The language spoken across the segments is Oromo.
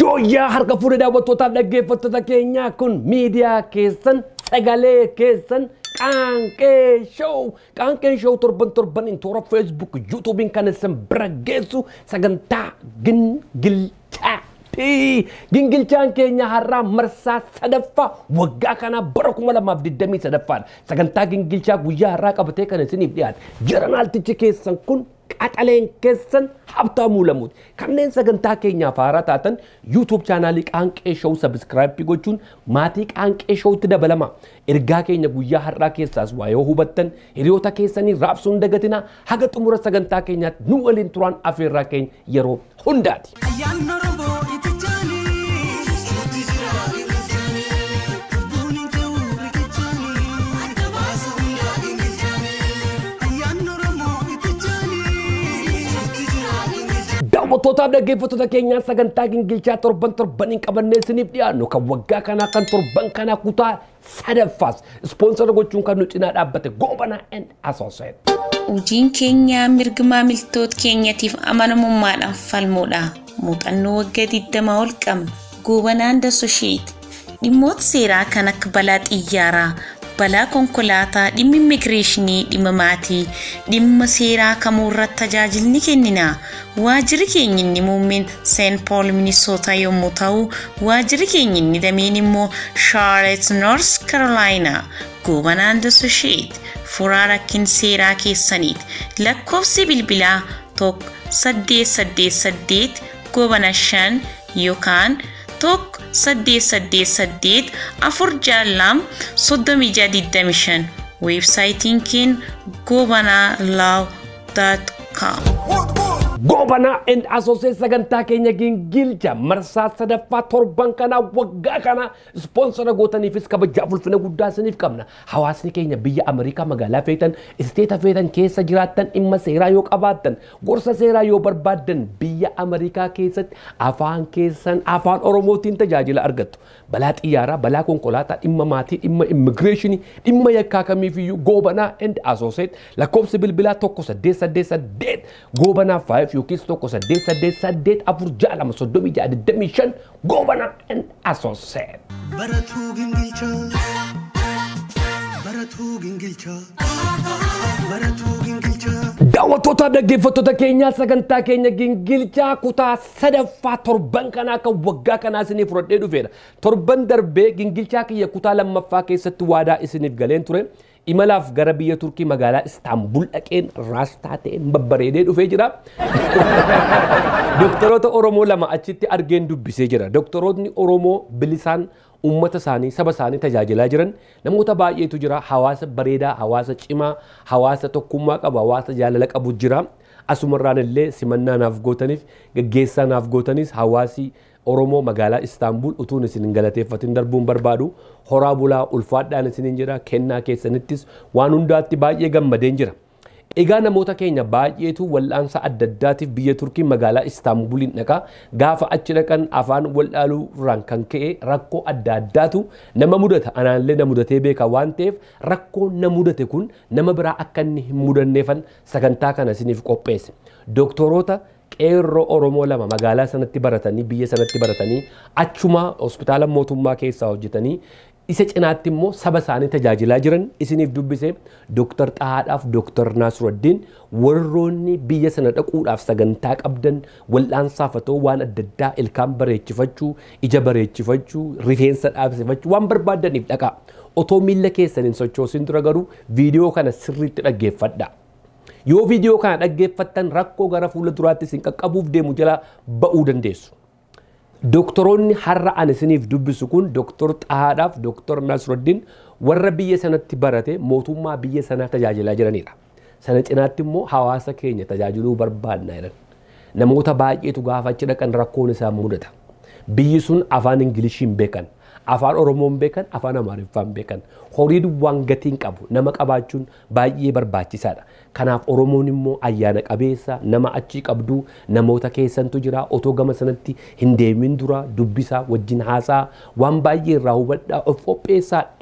Jooyyaa harka fuudhee daawwattootaaf dhaggeeffattoota keenyaa kun miidiyaa keessan sagalee keessan Qaanqee Show torban toora Facebook YouTubein kan isin bira geessu sagantaa gingilchaan keenya har'aa marsaa sadaffaa waggaa kana bara 2023 sagantaa gingilchaa guyyaa har'aa qabatee kan isiniif dhiyaate jarnaaltichi keessan kun qaxaleen keessan Habtaamuu Lamuuti kanneen sagantaa keenyaaf haaraa taatan YouTube chaanaalii Qaanqee Show subscribe gochuun maatii Qaanqee Showtti dabalama ergaa keenya guyyaa har'aa keessaas waa yoo hubattan hiriyoota keessanii raabsuun dagatina haga xumura sagantaa keenyaatti nu waliin turaan afeerraa keenya yeroo hundaati. Daawwattootaaf dhaggeeffattoota keenyaa sagantaa gingilchaa torbaniin qabannee isiniif dhiyaannu kan waggaa kanaa kan torban kanaa kutaa sadaffaas ispoonsara gochuun kan nu cinaa dhaabbate Goobanaa and Associates. Hojiin keenya mirga maamiltoota keenyatiif amanamummaadhaan falmuudha. Muuxannoo waggaa 20 ol qabna. Goobanaa and Associates dhimmoota seeraa kan akka balaa xiyyaaraa, balaa konkolaataa, dhimma immigireeshinii, dhimma maatii, dhimma seeraa kamuu irratti tajaajilni kennina. Waajjirri keenya inni muummeen St. Paul Minnesota yommuu ta'u, waajjirri keenya inni dameen immoo Charlotte North Carolina. Goobanaa and Associates furaa rakkin seeraa keessaniiti. Lakkoofsi bilbilaa 1888 Goobanaa 5 yookaan 1888 462 websaayitiin keenya gobanalaw.com. Goobanaa and Associates sagantaa keenya gingilcha marsaa sadaffaa torban kana waggaa kana sponsora gootaniifis kabajaa ulfina guddaa isiniif qabna. Hawaasni keenya biyya Ameerikaa magaalaa feetan isteeta feetan keessa jiraattan dhimma seeraa yoo qabaattan gorsa seeraa yoo barbaaddan biyya Ameerikaa keessatti afaan keessan afaan Oromootiin tajaajila argattu. Balaa xiyyaaraa, balaa konkolaataa, dhimma maatii, dhimma immigireeshinii, dhimma yakkaa kamiifiyyuu Goobanaa and Associates lakkoofsi bilbilaa 1888 Goobanaa 5 yookiis 1888 466 Goobanaa and Associates. Baratuu gingilchaa. Daawwattoota dhaggeeffattoota keenyaa sagantaa keenya gingilchaa kutaa sadaffaa torban kanaa kan waggaa kanaa isiniif fudhadhee dhufeera. Torban darbee gingilchaa kiyya kutaa lammaffaa keessatti waadaa isiniif galeen ture. Imalaaf gara biyya Turkii magaalaa Istaanbul dhaqeen raastaa ta'een babbareedee dhufee jira. Doktoroota Oromoo lama achitti argeen dubbisee jira. Doktorootni Oromoo bilisaan ummata isaanii saba isaanii tajaajilaa jiran namoota baay'eetu jira. Hawaasa bareedaa, hawaasa cimaa, hawaasa tokkummaa qabu, hawaasa jaalala qabu jira. Asumarraan illee simannaa naaf gootaniif gaggeessaa naaf gootanis hawaasi Oromoo magaalaa Istaanbul utuun isin galateeffatin darbuun barbaadu horaa bulaa ulfaadhaan isiniin jira kennaa keessanittis waan hundaatti baay'ee gammadeen jira. Egaa namoota keenya baay'eetu wal'aansa adda addaatiif biyya Turkii magaalaa Istaanbuliin dhaqa gaafa achi dhaqan afaan waldhaaluu irraan kan ka'e rakkoo adda addaatu nama mudata anaallee na mudatee beeka waan ta'eef rakkoo na mudate kun nama biraa akka inni hin mudanneefan sagantaa kana isiniif qopheesse. Doktoroota qeerroo Oromoo lama magaalaa sanatti baratanii biyya sanatti baratanii achuma hospitaala mootummaa keessaa hojjetanii isa cinaatti immoo saba isaanii tajaajilaa jiran isiniif dubbise Dr. Xahaadhaaf Dr. Naasruddin warroonni biyya sana dhaquudhaaf sagantaa qabdan wal'aansaaf ta'u waan adda addaa ilkaan bareechifachuu ija bareechifachuu rifeensa dhaabsifachuu waan barbaadaniif dhaqa otoo miilla keessan hin sochoosin dura garuu viidiyoo kana sirriitti dhaggeeffadha. Yoo viidiyoo kana dhaggeeffattan rakkoo gara fuula duraatti isin qaqqabuuf deemu jala ba'uu dandeessu. Doktoroonni har'a ani isiniif dubbisu kun Dr. Xahaadhaaf Dr. Naasruddin warra biyya sanatti barate mootummaa biyya sanaa tajaajilaa jiranidha. Sana cinaatti immoo hawaasa keenya tajaajiluu barbaadna jedhan. Namoota baay'eetu gaafa achi dhaqan rakkoon isaan mudata. Biyyi sun afaan Ingiliishiin beekan. Afaan Oromoon beekan, afaan Amaariffaan beekan. Horii duwwaan gatiin qabu nama qabaachuun baay'ee barbaachisaadha. Kanaaf Oromoon immoo ayyaana qabeessa nama achii qabdu namoota keessantu jira otoo gama sanatti hin deemin dura dubbisaa wajjin haasaa waan baay'ee irraa hubadhaa of qopheessaa dhaqa.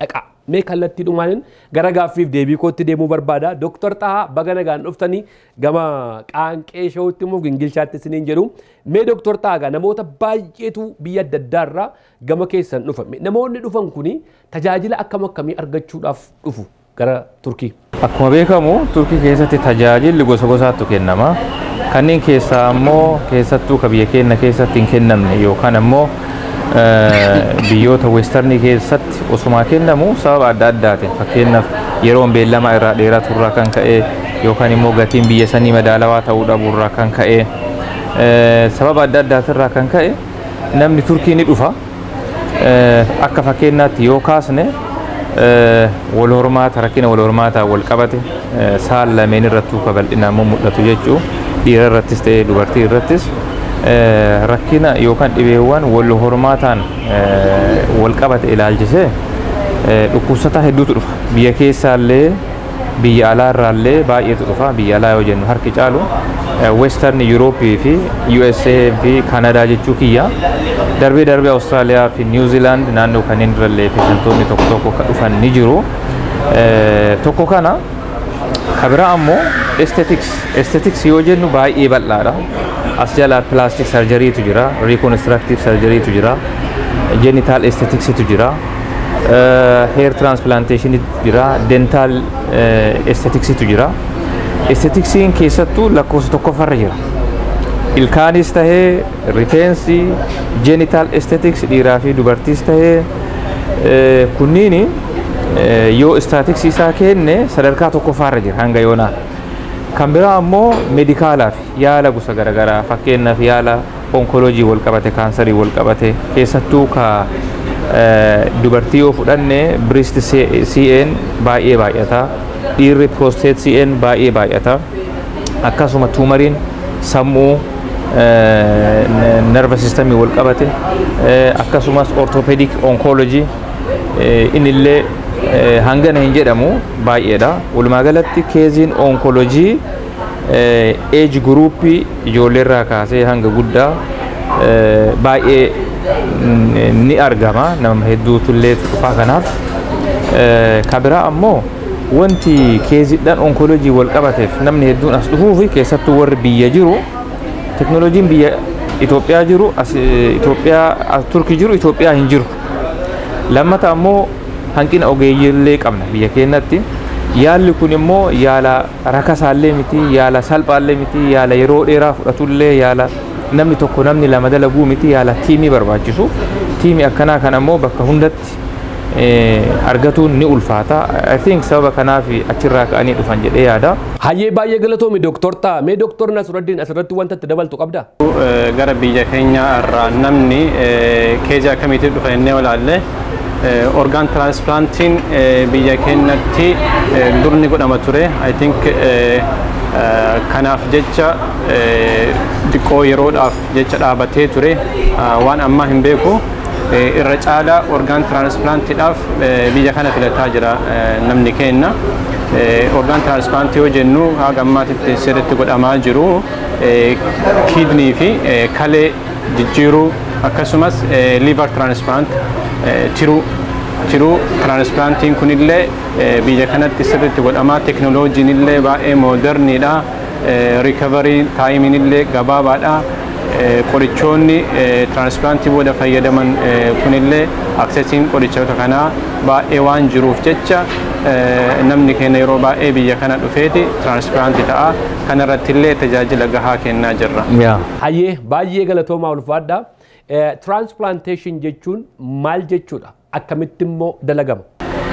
mee kallattii dhumaanin gara gaaffiif deebii kootti deemuu barbaada. Dooktar Tahaa baga nagaan dhuftanii gama qaanqee shawutti immoo gingilchaatti isiniin jedhu. Mee Dooktar Tahaa namoota baay'eetu biyya adda addaa irraa gama keessan dhufa. Namoonni dhufan kuni tajaajila akkam akkamii argachuudhaaf dhufu gara Turkii? Akkuma beekamu Turkii keessatti tajaajilli gosa gosaatu kennama. Kanneen keessaa ammoo keessattuu ka biyya keenya keessatti hin kennamne yookaan ammoo biyyoota weestarnii keessatti osuma kennamu sababa adda addaatiin fakkeenyaaf yeroon beellamaa irraa dheeratu irraa kan ka'e yookaan immoo gatiin biyya sanii madaalawaa ta'uu dhabuu irraa kan ka'e sababa adda addaatirraa kan ka'e namni Turkii ni dhufa. Akka fakkeenyaatti yoo kaasne wal hormaata rakkina wal hormaataa wal qabate saal lameen irrattuu ka bal'inaan mul'atu jechuu dhiira irrattis ta'ee dubartii irrattis rakkina yookaan dhibeewwan wal hormaataan wal qabate ilaalchisee dhukkubsataa hedduutu dhufa. Biyya keessaallee biyya alaarraallee baay'eetu dhufa. Biyya alaa yoo jennu harki caalu Western Europe fi USA fi Canada jechuu kiyya. Darbee Austraaliyaa fi New Zealand naannoo kanneen irrallee peeshantoonni tokko tokko ka dhufan ni jiru. Tokko kana kabira ammoo aesthetics yoo jennu baay'ee bal'aadha. As jala plastic surgery tu jira, reconstructive surgery tu jira, genital aesthetics tu jira, hair transplantation tu jira, dental aesthetics tu jira. Aesthetics keessattuu lakkoofsa tokkoffarra jira. Ilkaanis tahee rifeensi, genital aesthetics dhiiraa fi dubartiis tahee kunniin yoo aesthetics isaa kenne sadarkaa tokkoffarra jira hanga yoonaa. Kan biraa ammoo medikaalaaf yaala gosa garaagaraa fakkeenyaaf yaala onkoloojii wal qabate kaansarii wal qabate keessattuu ka dubartii yoo fudhanne breast CN baay'ee baay'ata dhiirri prostate CN baay'ee baay'ata akkasuma tuumariin sammuu nerva systemii wal qabate akkasumas orthopedic oncology inillee hangana hin jedhamu baay'eedha. Walumaa galatti keeziin onkoloojii age groupii ijoolleerraa kaasee hanga guddaa baay'ee ni argama. Nama hedduutullee dhufaa kanaaf. Kabiraa ammoo wanti keeziidhaan onkoloojii wal qabateef namni hedduun as dhufuu fi keessattuu warri biyya jiru teknooloojiin biyya Itoophiyaa jiru Turkii jiru Itoophiyaa hin jiru. Lammata ammoo hanqina ogeeyyiillee qabna biyya keenyatti. Yaalli kun immoo yaala rakasaallee miti, yaala salphaallee miti, yaala yeroo dheeraa fudhatullee yaala namni tokko namni lama dalaguu miti, yaala tiimii barbaachisu. Tiimii akkanaa kan ammoo bakka hundatti argatuun ni ulfaata. I think sababa kanaaf achirraa ka'anii dhufan jedhee yaada. Hayyee baay'ee galatoomi Dooktor Tahaa. Mee Dooktor Nasruddin asirratti wanta itti dabaltu qabda? Gara biyya keenya irraa namni keezii akkamiitiin dhufa jennee ilaalle organ transplantiin biyya keenyatti durni godhama ture. I think kanaaf jecha xiqqoo yeroodhaaf jecha dhaabatee ture waan ammaa hin beeku. Irra caalaa organ transplantiidhaaf biyya kana filataa jira namni keenya. Organ transplant yoo jennu haga ammaatitti sirriitti godhamaa jiru kidnii fi kalee jijjiiruu akkasumas liver transplant tiruu transplantiin kunillee biyya kanatti sirriitti godhamaa teknooloojiin illee baay'ee mooderniidha. Recovery taayimiin illee gabaabaadha. Qorichoonni transplantii booda fayyadaman kunillee aksesiin qorichoota kanaa baay'ee waan jiruuf jecha namni keenya yeroo baay'ee biyya kana dhufeeti transplantii ta'a. Kanarratti illee tajaajila gahaa kennaa jirra. Hayyee baay'ee galatoomaa ulfaadha. Transplantation jechuun maal jechuudha? Akkamitti immoo dalagama?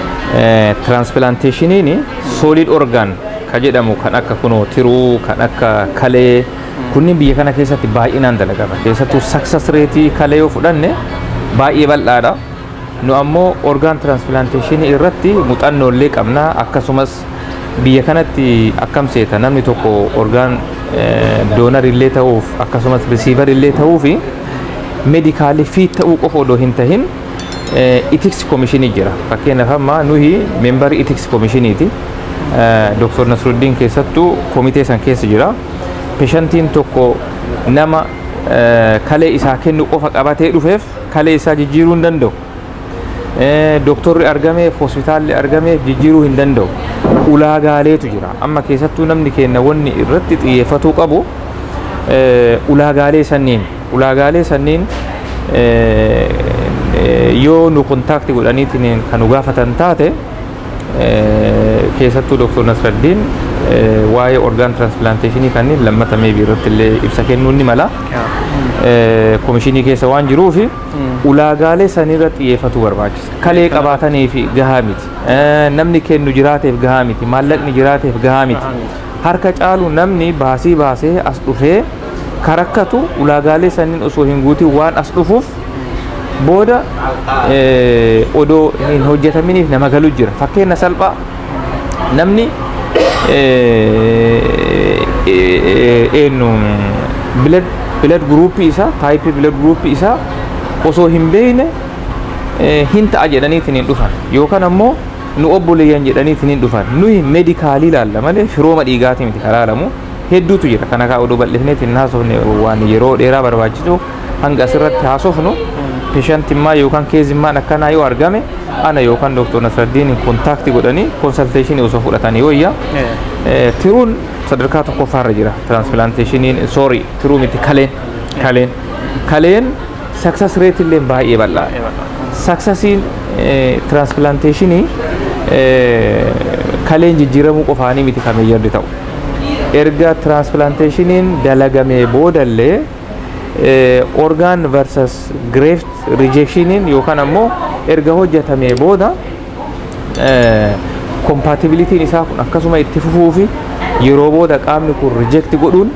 Transplantationin solid organ ka jedhamu kan akka kunoo tiruu kan akka kalee kunniin biyya kana keessatti baay'inaan dalagama. Keessattuu success rate kalee yoo fudhanne baay'ee bal'aadha. Nu ammoo organ transplantation irratti muuxannoollee qabna. Akkasumas biyya kanatti akkam seeta namni tokko organ donor illee ta'uuf akkasumas receiver illee ta'uuf medically fit ta'uu qofa odoo hin tahin ethics commission jira. Fakkeenyaaf amma nuyi member ethics commissioniiti. Dr. Nasruddin keessattuu komitee san keessa jira. Patientiin tokko nama kalee isaa kennu qofa qabatee dhufeef kalee isaa jijjiiruu hin danda'u. doktorri argameef hospitaalli argameef jijjiiruu hin danda'u. Ulaagaaleetu jira. Amma keessattuu namni keenya wanni irratti xiyyeeffatuu qabu ulaagaalee sanniin yoo nu kontaaktii godhaniitiin kan nu gaafatan taate keessattuu Dr. Nasraddiin waa'ee orgaan transplantationii kanneen lammata meebii irratti illee ibsa kennuu ni mala. Komishinii keessa waan jiruuf ulaagaalee sanirra xiyyeeffatuu barbaachisa. Kalee qabaataniif gahaa miti. Namni kennu jiraateef gahaa miti. Maallaqni jiraateef gahaa miti. Harka caalu namni baasee as dhufee karakkatu ulaagaalee sanniin osoo hin guutiin waan as dhufuuf booda odoo hin hojjetaminiif nama galu jira. Fakkeenya salphaa namni blood group isa type blood group isa osoo hin beekne hin ta'a jedhaniitiin hin dhufan yookaan ammoo nu obboleeyyan jedhaniitiin hin dhufan nuyi medikaalii ilaalla malee firooma dhiigaatii miti kalaalamu hedduutu jira kana kaa odoo bal'ifneetiin haasofne waan yeroo dheeraa barbaachisu hanga asirratti haasofnu peeshantimmaa yookaan keezimmaan akkanaa yoo argame ana yookaan Dr. Nasraddiin kontaaktii godhanii konsalteeshinii osoo fudhatanii wayya tiruun sadarkaa tokkoffaarra jira transplantationin tiruu miti kaleen success rate illee baay'ee bal'aa successiin transplantationii kaleen jijjiiramuu qofaanii miti kameeyyarri ta'u erga transplantationin dalagamee boodallee organ versus graft rejectionin yookaan ammoo erga hojjetamee booda compatibility'n isaa kun akkasuma itti fufuu fi yeroo booda qaamni kun reject godhuun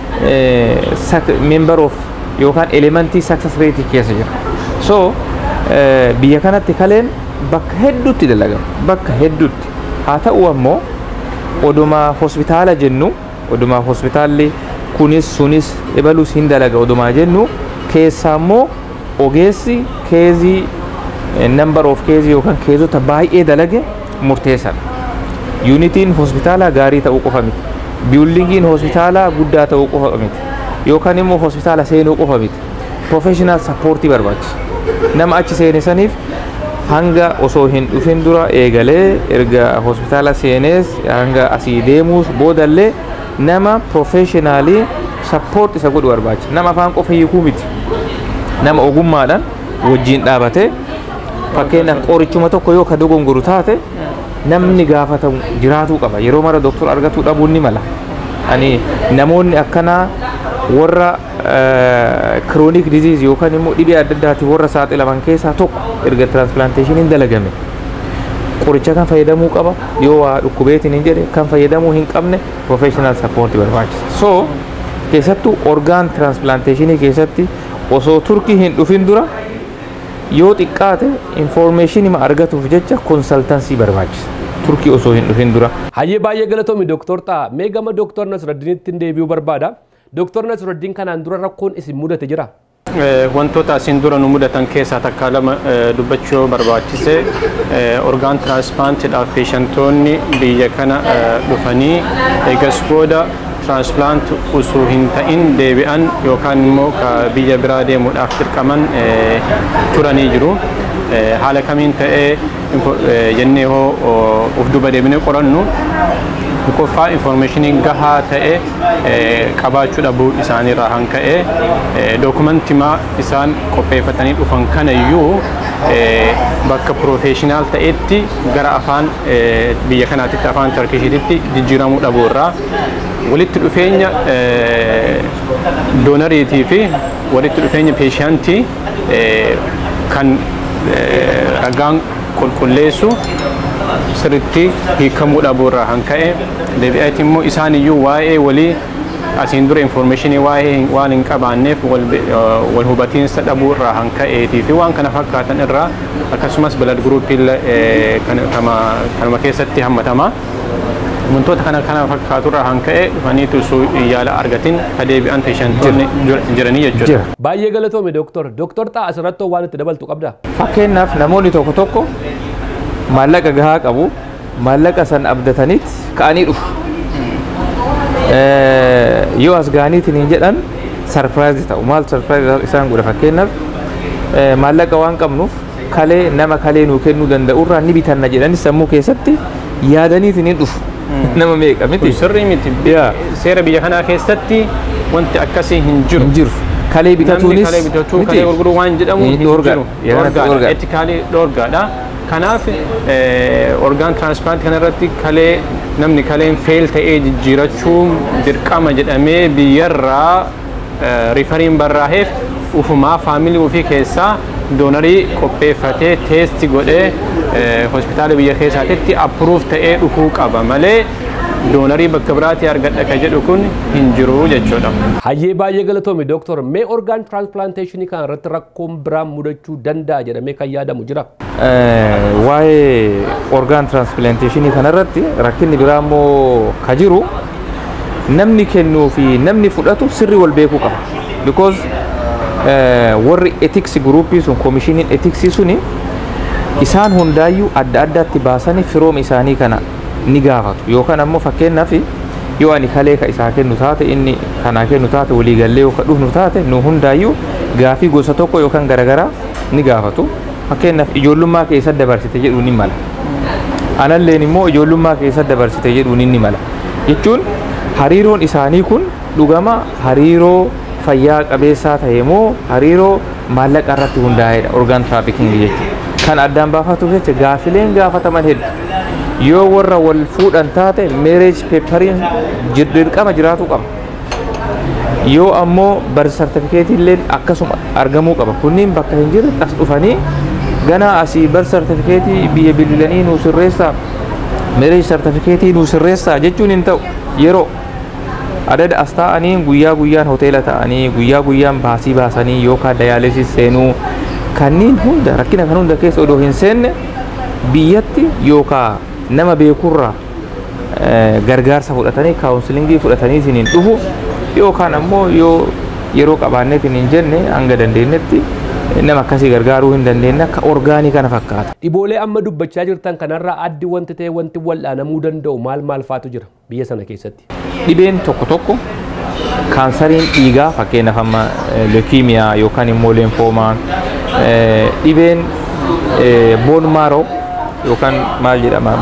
member of yookaan elementii success rate keessa jira. So biyya kanatti kaleen bakka hedduutti dalagama. Bakka hedduutti. Haa ta'u ammoo oduma hospitaala jennu oduma hospitaalli kunis sunis ebalus hin dalaga oduma jennu keessaa ammoo ogeessi keezii number of keezii yookaan keezota baay'ee dalage murteessaadha. Unitiin hospitaalaa gaarii ta'uu qofa miti. Biyuldiingiin hospitaalaa guddaa ta'uu qofa miti. Yookaan immoo hospitaala seenuu qofa miti. Professional supportii barbaachisa. Nama achi seene saniif hanga osoo hin dhufin dura eegalee erga hospitaala seenees hanga asii deemuus boodallee nama professionally support isa godhu barbaachisa. Nama afaan qofa hiikuu miti. Nama ogummaadhaan wajjin dhaabatee fakkeenyaaf qorichuma tokko yoo ka dogongoro taate namni gaafatamu jiraatuu qaba. Yeroo mara doktor argatuu dhabuun ni mala. Ani namoonni akkanaa warra chronic disease yookaan immoo dhibee adda addaati warra saaxilaman keessaa tokko erga transplantationin dalagame qoricha kan fayyadamuu qaba yoo waa dhukkubeetiin hin jedhe kan fayyadamuu hin qabne professional support barbaachisa. So keessattuu organ transplantationii keessatti osoo turkii hin dhufin dura yoo xiqqaate information argatuuf jecha consultancy barbaachisa. Turkii osoo hin dhufin dura. Hayyee baay'ee galatoomi Dr. Ta'a. Mee gama Dr. Nasraddiinitti deebi'uu barbaada. Dr. Nasraddiin kanaan dura rakkoon isin mudate jira? Wantoota isin dura nu mudatan keessaa takka lama dubbachuu barbaachise orgaan transplantiidhaaf peeshantoonni biyya kana dhufanii eegas booda transplant osoo hin ta'in deebi'an yookaan immoo biyya biraa deemuudhaaf dirqaman turanii jiru. Haala kamiin ta'ee jennee hoo of duba deebinee qorannu qofa informationii gahaa ta'e qabaachuu dhabuu isaaniirraa kan ka'e dookumentii isaan qopheeffatanii dhufan kanayyuu bakka professional ta'etti gara afaan biyya kanaatitti afaan Turkishiitti jijjiiramuu dhabuu irraa walitti dhufeenya doonariitii fi walitti dhufeenya peeshantii kan ragaan qulqulleessu sirriitti hiikamuu dhabuu irraa kan ka'e deebi'eeti immoo isaan iyyuu waa'ee walii asiin dura informationii waa'ee waan hin qabaanneef wal hubatiinsa dhabuu irraa kan ka'eetii fi waan kana fakkaatan irraa akkasumas blood group kanuma keessatti hammatama. Wantoota kana fakkaatu irraa kan ka'e dhufaniitu osoo yaala argatin ka deebi'an peeshantoonni jiranii jechuudha. Baay'ee galatoomi Dr. Ta'a asirratti waan itti dabaltu qabda. Fakkeenyaaf namoonni tokko tokko maallaqa gahaa qabu maallaqa san abdataniit ka'anii dhufu. Yoo as gaaniitiin hin jedhan sarpiraayiz ta'u maal sarpiraayiz isaan godha fakkeenyaaf maallaqa waan qabnuuf kalee nama kalee nuu kennuu danda'urraa ni bitanna jedhani sammuu keessatti yaadaniitiin hin dhufu nama meeqa miti sirrii miti seera biyya kanaa keessatti wanti akkasii hin jiru kalee bitatuunis kalee bitatu kalee gurguruu waan jedhamu hin jiru etikaalii dhoorgaadha kanaaf orgaan transplant kanarratti kalee namni kaleen fail ta'ee jijjiirachuu dirqama jedhamee biyyarraa rifariin barraaheef ufumaa faamilii ofii keessaa doonarii qopheeffatee teesti godhee hospitaala biyya keessaatti appruuf ta'ee dhufuu qaba malee doonarii bakka biraatti argadha ka jedhu kun hin jiru jechuudha. Hayyee baay'ee galatoomi dooktor mee orgaan transplantation kan irratti rakkoon biraan mudachuu danda'a jedhamee kan yaadamu jira. Waa'ee orgaan transplantation kan irratti rakkinni biraa immoo ka jiru namni kennuu fi namni fudhatu sirri wal beekuu qaba. Because warri ethics groupii sun komishiniin ethics suni isaan hundaayyuu adda addaatti baasanii firooma isaanii kana ni gaafatu yookaan ammoo fakkeenyaaf yoo ani kalee ka isaa kennu taate inni kanaa kennu taate walii gallee yoo ka dhufnu taate nu hundaayyuu gaafii gosa tokko yookaan garagaraa ni gaafatu fakkeenyaaf ijoollummaa keessa dabarsite jedhuun ni mala analleen immoo ijoollummaa keessa dabarsite jedhuun ni mala jechuun hariiroon isaanii kun dhugama hariiroo fayyaa qabeessaa ta'e moo hariiroo maallaqa irratti hundaa'edha orgaan trafficking jechuudha kan addaan baafatu jecha gaafileen gaafataman hedduu yoo warra wal fuudhan taate marriage paperiin dirqama jiraatu qaba yoo ammoo birth certificate illee akkasuma argamuu qaba kunniin bakka hin jirre as dhufanii ganaa asii birth certificate biyya bilbilanii nuu sirreessaa marriage certificate nuu sirreessaa jechuun hin ta'u yeroo adada as ta'anii guyyaa guyyaan hoteela ta'anii guyyaa guyyaan baasii baasanii yookaan dayaalisis seenuu kanniin hunda rakkina kan hunda keessa odoo hin seenne biyyatti yookaan nama beekurraa gargaarsa fudhatanii kaawunsilingii fudhatanii siniin dhufu yookaan ammoo yoo yeroo qabaanneetiin hin jenne hanga dandeenyetti nama akkasii gargaaruu hin dandeenye akka orgaanii kana fakkaata. Dhiboolee amma dubbachaa jirtan kanarraa addi wanti ta'e wanti wal'aanamuu danda'u maal faatu jira biyya sana keessatti? Dhibeen tokko tokko kaansariin dhiigaa fakkeenyaaf amma leukemiyaa yookaan immoo leemfoomaa dhibeen boon maaroo yookaan maal jedhama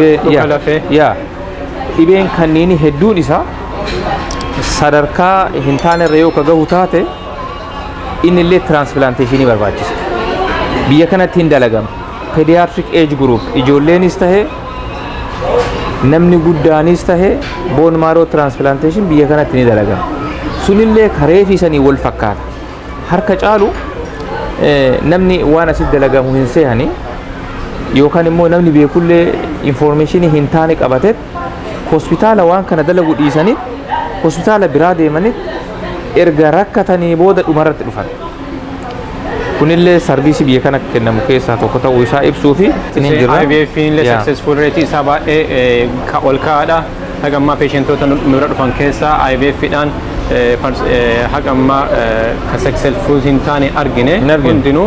dhibeen kanniini hedduun isaa sadarkaa hin taanerra yoo ka gahu taate inni illee transplantationii barbaachisa biyya kanatti hin dalagama pediatric age group ijoolleenis tahe namni guddaanis tahe boon maaroo transplantation biyya kanatti ni dalagama sunillee karee fi sanii wal fakkaata harka caalu namni waan asitti dalagamu hin seehani yookaan immoo namni beekullee informationii hin taane qabatet hospitaala waan kana dalagu dhiisanii hospitaala biraa deemanii erga rakkatanii booda dhumarratti dhufan kunillee sarviisii biyya kana kennamu keessaa tokko ta'uu isaa ibsuu fi ittiin jirra. IVF illee successful rate isaa baay'ee ol ka'aadha. Haga ammaa peeshentoota nurra dhufan keessaa IVF dhaan haga ammaa successful hin taane argine hundinuu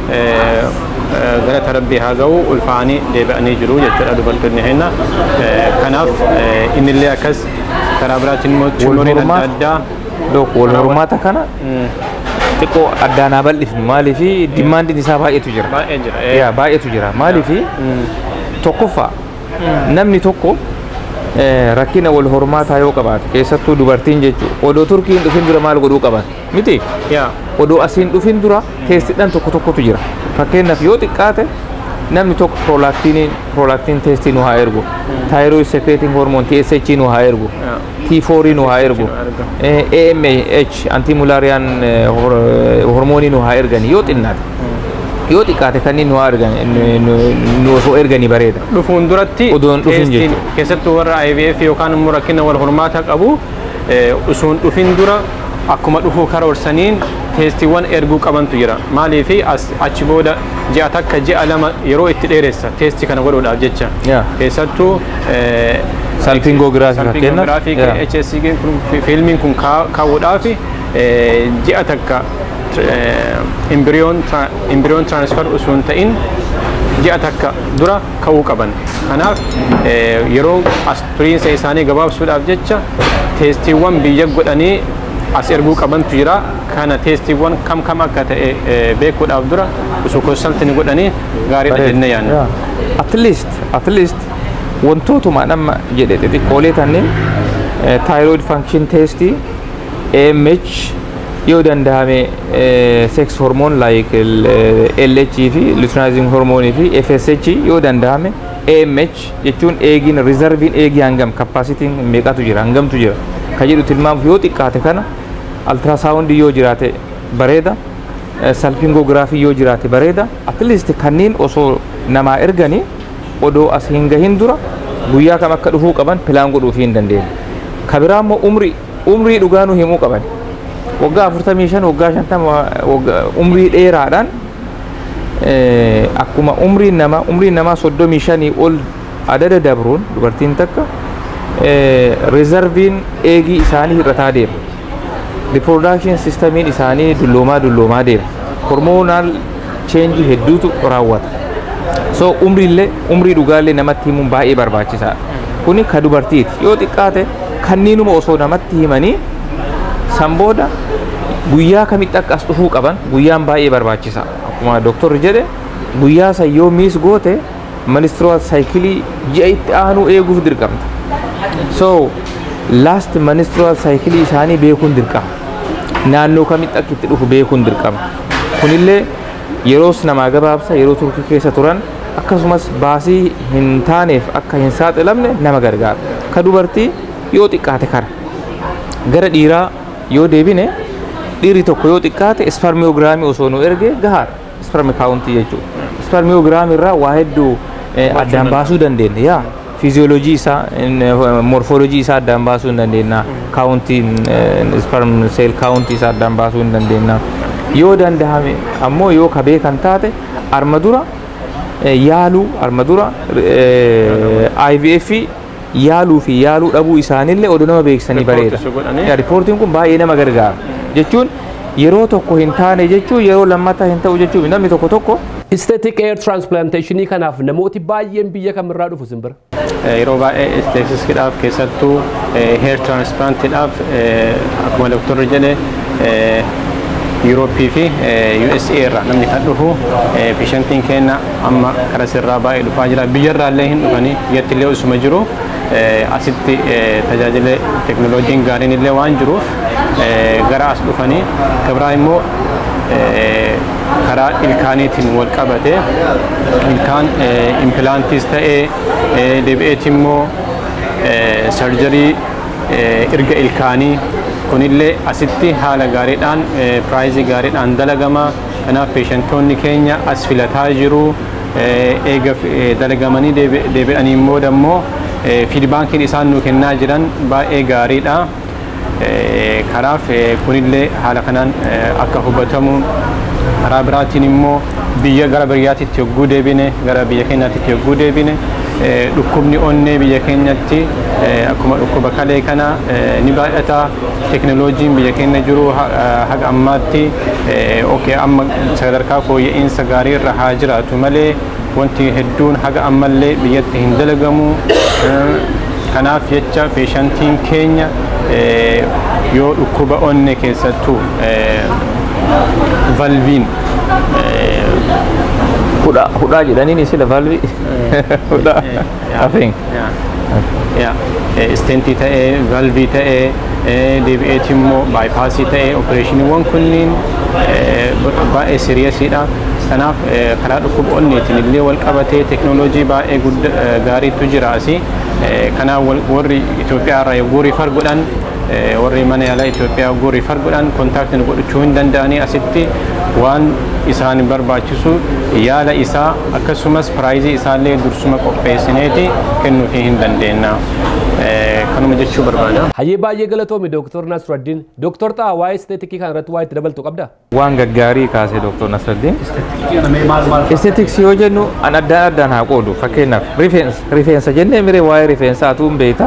galata rabbii haa ga'u ulfaanii deebi'anii jiru jechuudha dubartoonni henna. Kanaaf innillee akkas karaa biraatiin immoo tumoriin adda addaa wal hormaata kana xiqqoo addaanaa bal'ifnu maaliifi dimaandiin isaa baay'eetu jira baay'eetu jira maaliifi tokkoffaa namni tokko rakkina wal hormaataa yoo qabaate keessattuu dubartiin jechuudha odoo turkiin dhufin dura maal godhuu qaban miti odoo asiin dhufin dura teestidhaan tokko tokkotu jira fakkeenyaaf yoo xiqqaate namni tokko prolactin testii nu haa ergu thyroid secreting hormone TSH nu haa ergu T4 nu haa ergu AMH antimularian hormoonii nu haa ergani yoo xinnaate yoo xiqqaate kanneen nu haa ergani bareeda dhufuun duratti testiin keessattuu warra IVF yookaan immoo rakkina wal hormaataa qabu usuun dhufin dura akkuma dhufuu karoorsaniin teestiiwwan erguu qabantu jira maaliifi achi booda ji'a takka ji'a lama yeroo itti dheeressa teestii kana godhuudhaaf jecha keessattuu salpingoogiraafii HSC fiilmiin kun kaawwuudhaaf ji'a takka embriyoon transfer osoo hin ta'in ji'a takka dura ka'uu qaban kanaaf yeroo turiinsa isaanii gabaabsuudhaaf jecha teestiiwwan biyya godhanii as erguu qabantu jira kana teestiiwwan kam akka ta'e beekuudhaaf dura osoo konsaltii godhanii gaariidha jennee yaadna. At least wantootuma nama jedhe xixiqqoolee kanneen thyroid function test AMH yoo danda'ame sex hormone like LH fi luteinizing hormone fi FSH yoo danda'ame AMH jechuun eegin reserving eegi hangam capacity meeqatu jira hangamtu jira ka jedhu tilmaamu yoo xiqqaate kana ultrasound yoo jiraate bareeda salpingography yoo jiraate bareeda at least kanneen osoo namaa erganii odoo as hin gahin dura guyyaa kam akka dhufuu qaban pilaan godhuuf hin dandeenye. Kabiraa immoo umrii dhugaanuu himuu qaban. Waggaa 45 waggaa 50 umrii dheeraadhaan akkuma umriin namaa 35 ol adada dabruun dubartiin takka reserviin eegii isaanii hir'ataa deema. Reproduction systemiin isaanii dulloomaa deema. Hormonal change hedduutu raawwata. So umrii dhugaallee namatti himuun baay'ee barbaachisaadha. Kuni ka dubartiiti. Yoo xiqqaate kanniinuma osoo namatti himanii san booda guyyaa kamitti akka as dhufuu qaban guyyaan baay'ee barbaachisaa. Akkuma doktorri jedhe guyyaa san yoo miis goote menstrual cycle ji'a itti aanu eeguuf dirqamta. So last menstrual cycle isaanii beekuun dirqama. Naannoo kamitti akka itti dhufu beekuun dirqama. Kunillee yeroos namaa gabaabsa yeroo turkii keessa turan akkasumas baasii hin taaneef akka hin saaxilamne nama gargaara. Ka dubartii yoo xiqqaate kara gara dhiiraa yoo deebine dhiirri tokko yoo xiqqaate spermiograamii osoo nu erge gahaadha. Sperm count jechuudha. Spermiograamii irraa waa hedduu addaan baasuu dandeenya. Yaa fiiziyoolojii isaa morfoolojii isaa addaan baasuu hin dandeenya. Kaawuntiin sperm cell kaawuntii isaa addaan baasuu hin dandeenya. Yoo dandahame ammoo yoo ka beekan taate armadura yaaluu armadura IVF yaaluu fi yaaluu dhabuu isaanillee oduu nama beeksisanii bareeda. Ripoortiin kun baay'ee nama gargaara. Jechuun yeroo tokko hin taane jechuun yeroo lammataa hin ta'u jechuun namni tokko Aesthetic hair transplantation kanaaf namooti baay'een biyya kamirraa dhufu simbira. Yeroo baay'ee aestheticsdhaaf keessattuu hair transplantidhaaf akkuma doktorri jedhe Eurooppii fi USA irraa namni kan dhufu patientiin keenya amma karaa sirraa baay'ee dhufaa jira. Biyyarraa illee hin dhufanii biyyatti illee osuma jiru asitti tajaajila teknooloojiin gaariin illee waan jiruuf gara as dhufanii kabiraa immoo karaa ilkaaniitiin wal qabate ilkaan impilaantiis ta'ee deebi'eet immoo sarjarii erga ilkaanii kunillee asitti haala gaariidhaan piraayizii gaariidhaan dalagama. Kanaaf peeshantoonni keenya as filataa jiru. Eega dalagamanii deebi'anii immoo dammoo fiidbaankiin isaan nu kennaa jiran baay'ee gaariidha. Kanaaf kunillee haala kanaan akka hubatamu karaa biraatiin immoo biyya gara biyyaatitti yogguu deebine gara biyya keenyaatti yogguu deebine dhukkubni onnee biyya keenyatti akkuma dhukkuba kalee kana ni baay'ata. Teknooloojiin biyya keenya jiru haga ammaatti amma sadarkaa fooyya'insa gaarii irra haa jiraatu malee wanti hedduun haga ammallee biyyatti hin dalagamu. Kanaaf jecha peeshantiin keenya yoo dhukkuba onnee keessattuu valviin hudhaa jedhaniin sila valvii hudhaa afeen istentii ta'ee valvii ta'ee deebi'eet immoo baayipaasii ta'ee opereeshiniiwwan kunniin baay'ee siriyeesiidha. Kanaaf karaa dhukkuba onneetiin illee wal qabatee teknooloojii baay'ee gaariitu jira asii. Kanaaf warri Itoophiyaa irraa yogguu rifar godhan warri mana yaalaa Itoophiyaa yogguu rifar godhan kontaaktiin godhachuu hin danda'anii asitti waan isaan barbaachisu yaala isaa akkasumas piraayizii isaallee dursuma qopheessineeti kennuufii hin dandeenya. Kanuma jechuu barbaada. Hayyee baay'ee galatoomi Dr. Nasruddin. Dr. Ta'a waa'ee esteetikii kana irratti waa itti dabaltu qabda? Waan gaggaarii kaasee Dr. Nasruddin. Esteetiks yoo jennu an addaan haa qoodu. Fakkeenyaaf rifeensa jennee miree waa'ee rifeensaatu hin beekta.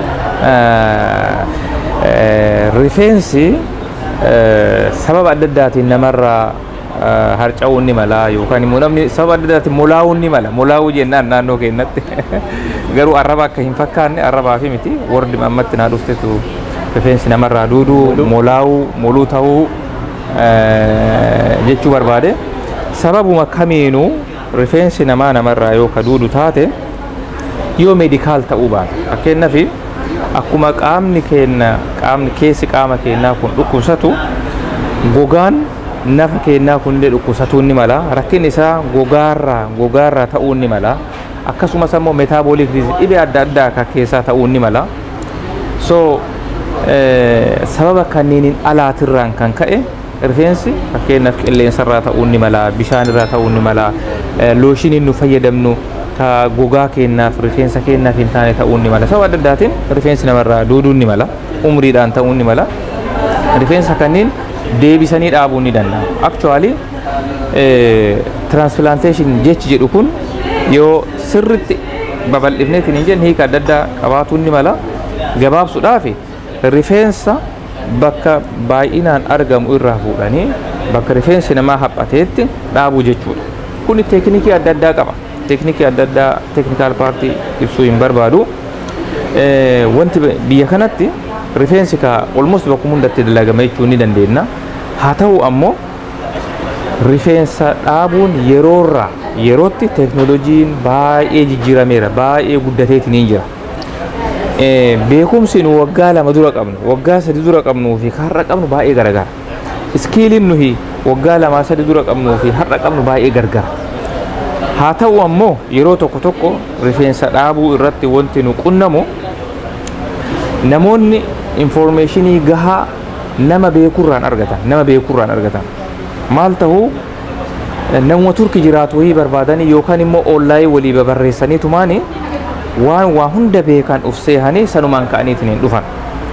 Rifeensi sababa adda addaatiin namarraa harca'uun ni mala yookaan immoo namni sababa adda addaatiin molaa'uun ni mala. Molaa'uu jennaan naannoo keenyatti garuu arraba akka hin fakkaanne arrabaa fi miti wardi ammatti naa dhuftetu rifeensi namarraa duudu moluu ta'uu jechuu barbaade. Sababuma kamiinuu rifeensi namarraa yoo ka duudu taate yoo medikaal ta'uu baate fakkeenyaaf akkuma qaamni keessi qaama keenyaa kun dhukkubsatu gogaan nafa keenyaa kun illee dhukkubsatuu ni mala. Rakkin isaa gogaarraa ta'uu ni mala. Akkasumas immoo metabolic disease dhibee adda addaa akka keessaa ta'uu ni mala. So sababa kanneeniin alaatirraan kan ka'e rifeensi fakkeenyaaf qilleensarraa ta'uu ni mala, bishaanirraa ta'uu ni mala, looshiiniin nu fayyadamnu ka gogaa keenyaaf rifeensa keenyaaf hin taane ta'uu ni mala. Sababa adda addaatiin rifeensi namarraa duuduu ni mala, umriidhaan ta'uu ni mala. Rifeensa kanneen deebisanii dhaabuu ni danda'a. Actually transplantation jechi jedhu kun yoo sirritti babal'ifneetiin hin jenne hiika adda addaa qabaatu ni mala. Gabaabsuudhaaf rifeensa bakka baay'inaan argamu irraa fuudhanii bakka rifeensi namaa haphateetti dhaabuu jechuudha. Kun teeknikii adda addaa qaba. Teeknikii adda addaa teeknikaal paartii ibsuu hin barbaadu. Wanti biyya kanatti rifeensi ka almost bakkuma hundatti dalagama jechuu ni dandeenya. Haa ta'u ammoo rifeensa dhaabuun yerootti teeknooloojiin baay'ee jijjiirameera, baay'ee guddateetiin hin jira. Beekumsi nu waggaa 2 dura qabnu, waggaa 3 dura qabnuu fi har'a qabnu baay'ee garagara. Iskiiliin nuyi waggaa 2-3 dura qabnuu fi har'a qabnu baay'ee gargara. Haa ta'u ammoo yeroo tokko rifeensa dhaabuu irratti wanti nu qunnamu namoonni informationii gahaa nama beekurraan argatan. Maal ta'uu nama turki jiraatu wayii barbaadanii yookaan immoo oonlaayii walii babarreessanii tumaanii waa hunda beekan uf seehanii sanumaan ka'aniitiin hin dhufan.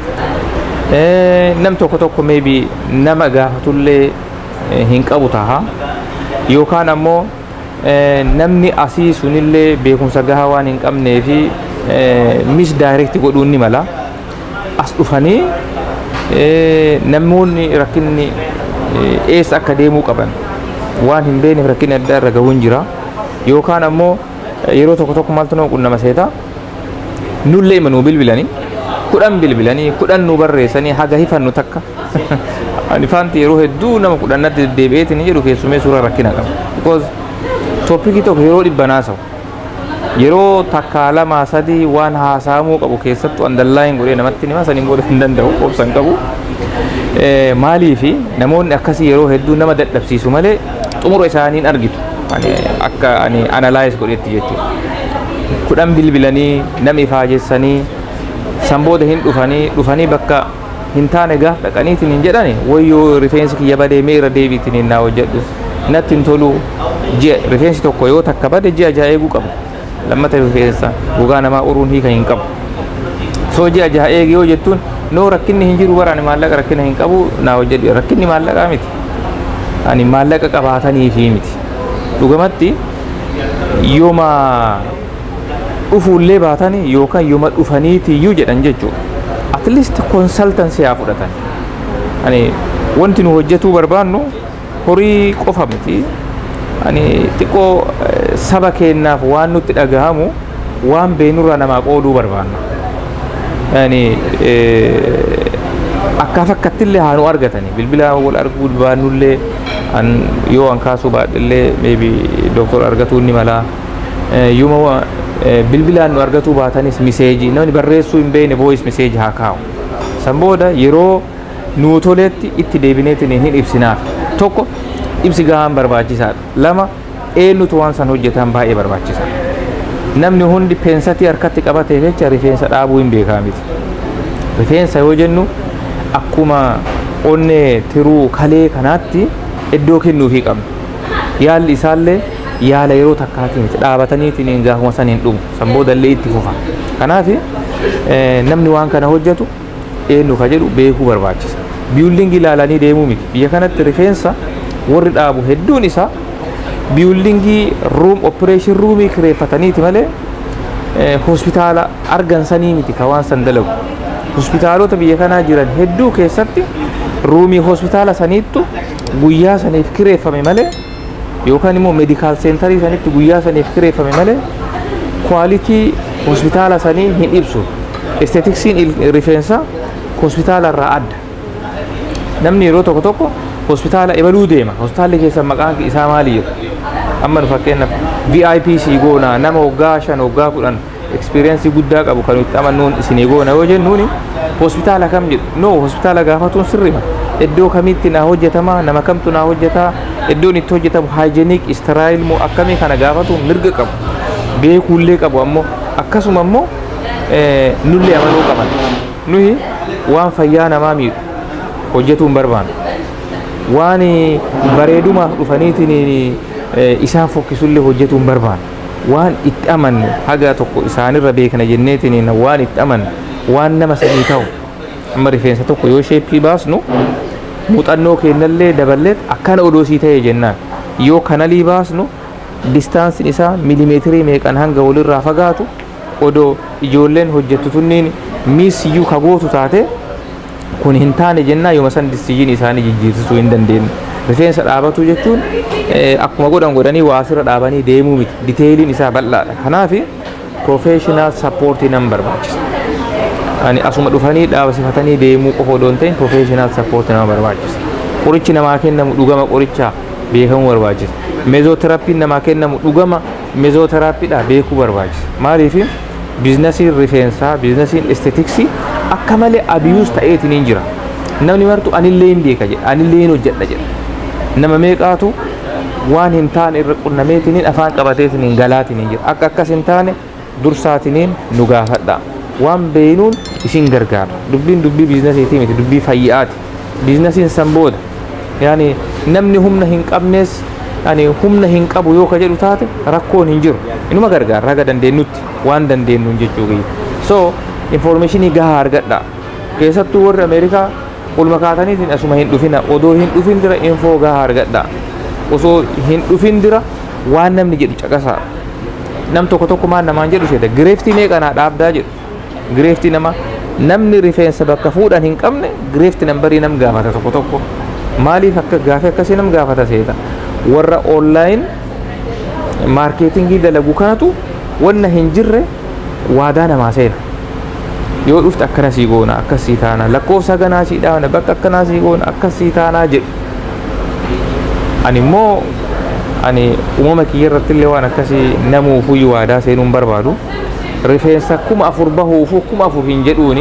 Nam tokko maybe nama gaafatullee hin qabu taha yookaan ammoo namni asii sunillee beekumsa gahaa waan hin qabnee fi misdirect godhuun ni mala. As dhufanii namoonni rakkinni eessa akka deemuu qaban waan hin beekneef rakkinni adda irra gahuun jira. Yookaan ammoo yeroo tokko maaltu nama qunnama seeta nullee manuu bilbilanii 10 nu barreessanii haga hifannu takka ani faanti yeroo hedduu nama 10tti deebi'eetiin jedhu keessumee suuraa rakkina qaba. Because toopikii tokko yeroo 100 haasa'u yeroo takka 2-3 waan haasa'amuu qabu keessattuu andallaayin godhee namatti nima saniin booda hin danda'u obsan qabu. Maaliifi namoonni akkasii yeroo hedduu nama dadhabsiisu malee xumura isaaniin argitu. Akka ani analyze godhetti jechuudha. 10 bilbilanii nama ifaajessanii san booda hin dhufanii bakka hin taane gaaf dhaqaniitiin hin jedhani wayyoo rifeensi kiyya badee mee irra deebiitiin hin naa hojjedhu natti hin tolu. Rifeensi tokko yoo takka bade ji'a jaha eeguu qabu. Lammata rifeensa gogaa namaa uruun hiika hin qabu. So ji'a jaha eegi yoo jettuun noo rakkinni hin jiru waraani maallaqa rakkina hin qabu naa hojjedhu. Rakkinni maallaqaa miti. Ani maallaqa qabaatanii fi miti. Dhugamatti yooma dhufuullee baatanii yookaan yooma dhufaniitiyyuu jedhan jechuudha. At least consultancy haa fudhatan. Ani wanti nu hojjetuu barbaannu horii qofa miti. Ani xiqqoo saba keenyaaf waan nutti dhagahamu waan beenurraa namaa qooduu barbaanna. Yani akka fakkattillee haa nu argatanii bilbila wal arguu baannullee yoo an kaasuu baadhillee maybe doktor argatuu ni mala. Yooma bilbilaan nu argatuu baatanis miseejii namni barreessuu hin beekne voice message haa kaa'u. San booda yeroo nuu toletti itti deebineetiin hin ibsinaaf. Tokko ibsi gahaan barbaachisaadha. 2 eenyutu waan san hojjetan baay'ee barbaachisaadha. Namni hundi peensatii harkatti qabatee jecha rifeensa dhaabuu hin beekaa miti. Rifeensa yoo jennu akkuma onnee tiruu kalee kanaatti iddoo kennuufii qabna. Yaalli isaallee yaala yeroo takkaatiin miti dhaabataniitiin gaafuma san hin dhumu. San boodallee itti fufa. Kanaaf namni waan kana hojjetu eenyu ka jedhu beekuu barbaachisa. Biyuldingi ilaalanii deemuu miti. Biyya kanatti rifeensa warri dhaabu hedduun isaa biyuldingii operation roomii kireeffataniiti malee hospitaala argansanii miti ka waan san dalagu. Hospitaalota biyya kanaa jiran hedduu keessatti roomii hospitaala saniittu guyyaa saniif kireeffame malee yookaan immoo medical centerii sanitti guyyaa saniif kireeffame malee quality hospitaala sanii hin ibsu. Aesthetiksiin rifeensa hospitaala irraa adda. Namni yeroo tokko tokko hospitaala ibaluu deema. Hospitaalli keessa maqaan isaa maali jedhu. Amma fakkeenyaaf VIP si goona nama waggaa 5 waggaa 10 experience guddaa qabu kan itti amannuun isin goona yoo jennuuni hospitaala kam jedhu. No hospitaala gaafatuun sirriima. Iddoo kamitti na hojjetama nama kamtu na hojjeta iddoon itti hojjetamu hygienic sterile moo akkamii kana gaafatuun mirga qabu. Beekuullee qabu ammoo akkasuma ammoo nullee amanuu qaban. Nuyi waan fayyaa namaa miidhu hojjetuun barbaanna. Waan bareedumaaf dhufaniitiin isaan fokkisullee hojjetuun barbaanna. Waan itti amanne haga tokko isaanirra beekna jenneetiin waan itti amanne waan nama sanii ta'u amma rifeensa tokko yoo sheeppii baasnu muuxannoo kennallee daballeet akkana odoosii ta'e jennaan yoo kanalii baasnu distaansin isaa milimeetirii meeqan hanga walirraa fagaatu odoo ijoolleen hojjettu tunniin miisiyyuu kagootu taate kun hin taane jennaa yooma san disiyyiin isaanii jijjiirsisuu hin dandeenye. Rifeensa dhaabatu jechuun akkuma godhanii waasirra dhaabanii deemuu miti. Diteeliin isaa bal'aadha. Kanaaf professional support nan barbaachisa. Ani asuma dhufanii dhaabsifatanii deemuu qofa odoo hin ta'in professional support nama barbaachisa. Qorichi namaa kennamu dhugama qorichaa beekamuu barbaachisa. Meezooterappiin namaa kennamu dhugama meezooterappiidha beekuu barbaachisa. Maaliif biizinasiin rifeensaa biizinasiin estetiksii akka malee abiyuus ta'eetiin hin jira. Namni martu anillee hin beeka jedha anillee hin hojjedha jedha. Nama meeqaatu waan hin taane irra qunnameetiin afaan qabateetiin galaatiin hin jira. Akka akkas hin taane dursaatiin nu gaafadha. Waan beeynuun isin gargaara. Dubbiin dubbii biizinasiitii miti dubbii fayyaati. Biizinasiin san booda yaani namni humna hin qabnes ani humna hin qabu yoo ka jedhu taate rakkoon hin jiru. Inuma gargaara haga dandeenyutti waan dandeenyu jechuudha. So informationii gahaa argadha. Keessattuu warri Ameerikaa olma kaataniitiin asuma hin dhufina odoo hin dhufin dira info gahaa argadha. Osoo hin dhufin dira waan namni jedhu caqasaa. Nam tokko tokko maan namaan jedhu seeta gireeftii meeqanaa dhaabdaa jedhu. Gireeftii nama namni rifeensa bakka fuudhan hin qabne gireeftii nambarii nam gaafata tokko tokko. Maaliif akka gaafii akkasii nam gaafata seeta. Warra online marketingii dalagu kanatu wanna hin jirre waadaa namaa seena. Yoo dhufte akkana sii goona akkasii taana lakkoofsa ganaa sii dhaabna bakka akkanaa sii goona akkasii taanaa jedhu. Ani immoo ani uumama kiyya irratti illee waan akkasii namuufuu waadaa seenuun barbaadu. Rifeensa 4,000 bahuufu 4,000 hin jedhuuni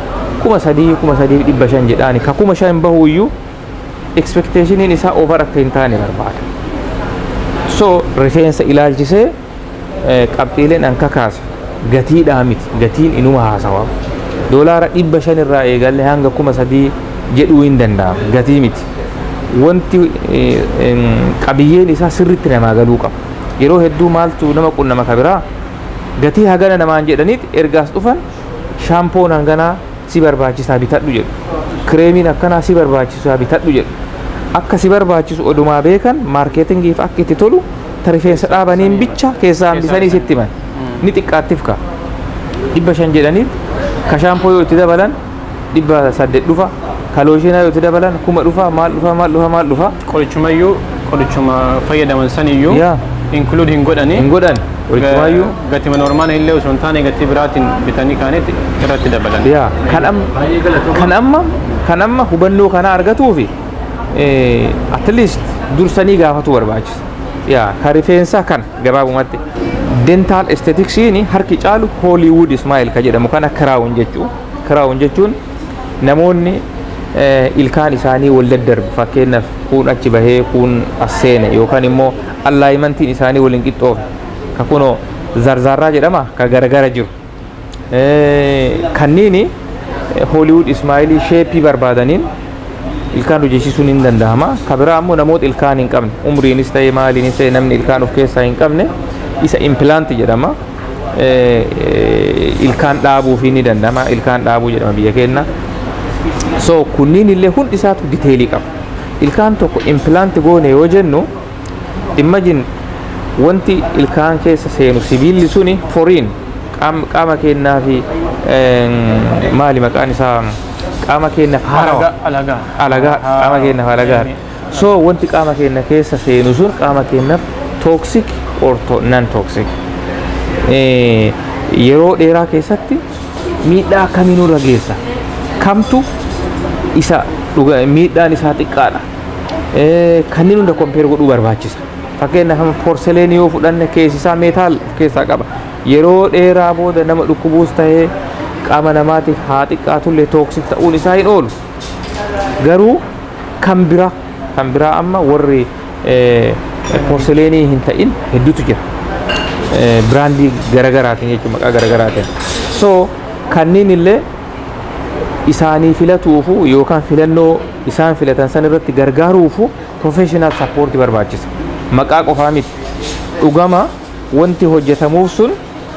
3,500 jedhaani ka 5,000 bahuuyyuu expectationiin isaa over akka hin taane barbaada. So rifeensa ilaalchisee qabxiileen an kakaasa gatiidhaa miti gatiin inuma haasawaa. Doolaara 500 irraa eegalee hanga 3,000 jedhuu hin danda'amu gatii miti. Wanti qabiyyeen isaa sirriitti namaa galuu qaba. Yeroo hedduu maaltu nama qunnama kabiraa gatii hagana namaan jedhaniiti ergaas dhufan shaampoon hanganaa si barbaachisaa bitadhu jedhu. Kireemiin akkanaa si barbaachisaa bitadhu jedhu. Akka si barbaachisu odumaa beekan maarkeetingiif akka itti tolu rifeensa dhaabaniin bicha keessaa hambisanii sitti himan. Ni xiqqaattiif ka 500 jedhaniit ka shaampoo yoo itti dabalan 800 dhufa ka looshinaa yoo itti dabalan 1,000 dhufa maal dhufa. Qorichuma fayyadaman saniyyuu include hin godhan. Qorichumayyuu gatima normaana illee osoo hin taane gatii biraatiin bitanii kaanitti irratti dabalan. Kan amma hubannoo kana argatuufi at least dursanii gaafatu barbaachisa. Ka rifeensaa kan gabaabumatti dental aesthetiksiin harki caalu Hollywood smile ka jedhamu kana crown jechuun. Crown jechuun namoonni ilkaan isaanii wal daddarbu fakkeenyaaf kun achi bahee kun asseene yookaan immoo allaayimantiin isaanii waliin qixxoofe ka kunoo zarzarraa jedhama ka garagara jiru. Kanniini Hollywood smile sheepii barbaadaniin ilkaan hojjechiisuun hin danda'ama. Ka biraa ammoo namoota ilkaan hin qabne umriinis ta'e maaliinis ta'e namni ilkaan of keessaa hin qabne isa implant jedhama. Ilkaan dhaabuuf ni danda'ama. Ilkaan dhaabuu jedhama biyya keenya. So kunniin illee hundi isaatu diteelii qaba. Ilkaan tokko implant goone yoo jennu imagine wanti ilkaan keessa seenu sibiilli suni foriin qaama keenyaa fi maali maqaan isaa qaama keenyaaf haarawaa alagaa qaama keenyaaf alagaa. So wanti qaama keenya keessa seenu sun qaama keenyaaf toxic or non toxic. Yeroo dheeraa keessatti miidhaa akkamii nurra geessa. kamtu isa miidhaan isaa xiqqaadha. Kanneen hunda kompeer godhuu barbaachisa. Fakkeenyaaf porseleenii yoo fudhanne keessi isaa meetaal keessaa qaba. Yeroo dheeraa booda nama dhukkubuus ta'ee qaama namaatiif haa xiqqaatullee tooksik ta'uun isaa hin oolu. Garuu kan biraa amma warri porseleenii hin ta'in hedduutu jira. Biraandii garagaraatiin jechuun maqaa garagaraatiin. So kanneen illee isaanii filatuufu yookaan filannoo isaan filatan san irratti gargaaruufu professional support barbaachisa. Maqaa qofaa miti. Dhugama wanti hojjetamuuf sun